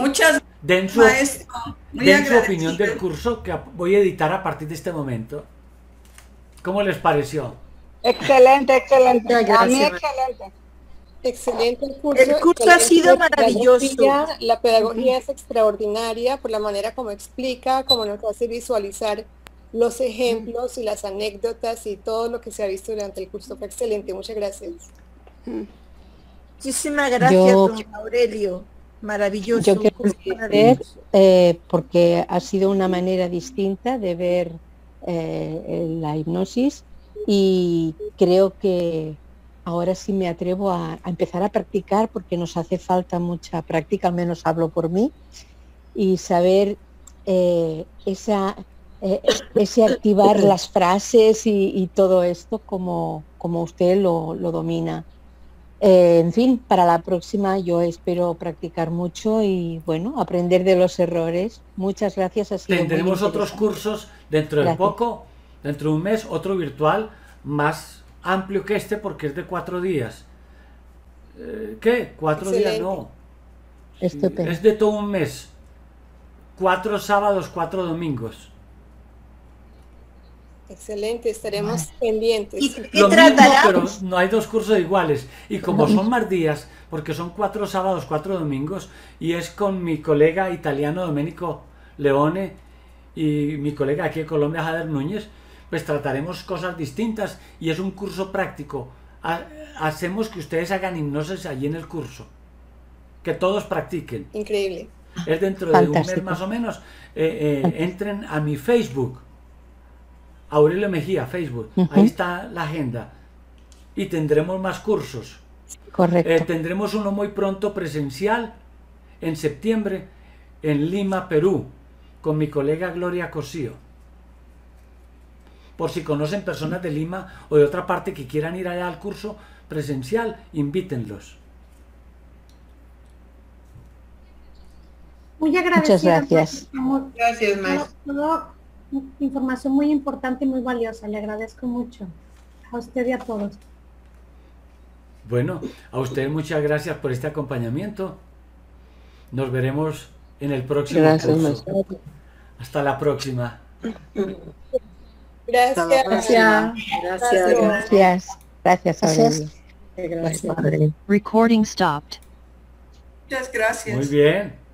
H: opinión del curso que voy a editar a partir de este momento. ¿Cómo les pareció?
L: Excelente, excelente.
M: Gracias,
L: a mí excelente.
C: Excelente el curso.
M: El curso ha sido maravilloso.
C: La pedagogía es extraordinaria por la manera como explica, como nos hace visualizar los ejemplos y las anécdotas y todo lo que se ha visto durante el curso. Fue excelente, muchas gracias.
M: Muchísimas gracias, don Aurelio. Maravilloso.
O: Yo quiero agradecer porque ha sido una manera distinta de ver la hipnosis y creo que ahora sí me atrevo a empezar a practicar porque nos hace falta mucha práctica, al menos hablo por mí, y saber ese activar las frases y todo esto como usted lo domina. En fin, para la próxima yo espero practicar mucho y bueno, aprender de los errores. Muchas gracias.
H: Tendremos otros cursos dentro de poco, dentro de un mes, otro virtual más amplio que este porque es de 4 días. ¿Qué? 4 días no.
O: Estupendo.
H: Es de todo un mes. 4 sábados, 4 domingos.
C: Excelente, estaremos pendientes.
H: Lo mismo, pero no hay 2 cursos iguales. Y como son más días, porque son 4 sábados, 4 domingos, y es con mi colega italiano Domenico Leone y mi colega aquí de Colombia, Jader Núñez, pues trataremos cosas distintas y es un curso práctico. Hacemos que ustedes hagan hipnosis allí en el curso. Que todos practiquen.
C: Increíble.
H: Es dentro de un mes más o menos. Entren a mi Facebook. Aurelio Mejía, Facebook. Ahí está la agenda. Y tendremos más cursos.
O: Correcto.
H: Tendremos uno muy pronto presencial en septiembre en Lima, Perú, con mi colega Gloria Cosío. Por si conocen personas de Lima o de otra parte que quieran ir allá al curso presencial, invítenlos.
K: Muy agradecida.
O: Muchas gracias.
K: Gracias, maestro. Información muy importante y muy valiosa. Le agradezco mucho a usted y a todos.
H: Bueno, a ustedes muchas gracias por este acompañamiento. Nos veremos en el próximo curso. Maestro. Hasta la próxima.
O: Gracias.
I: Recording stopped.
M: Muchas gracias.
H: Muy bien.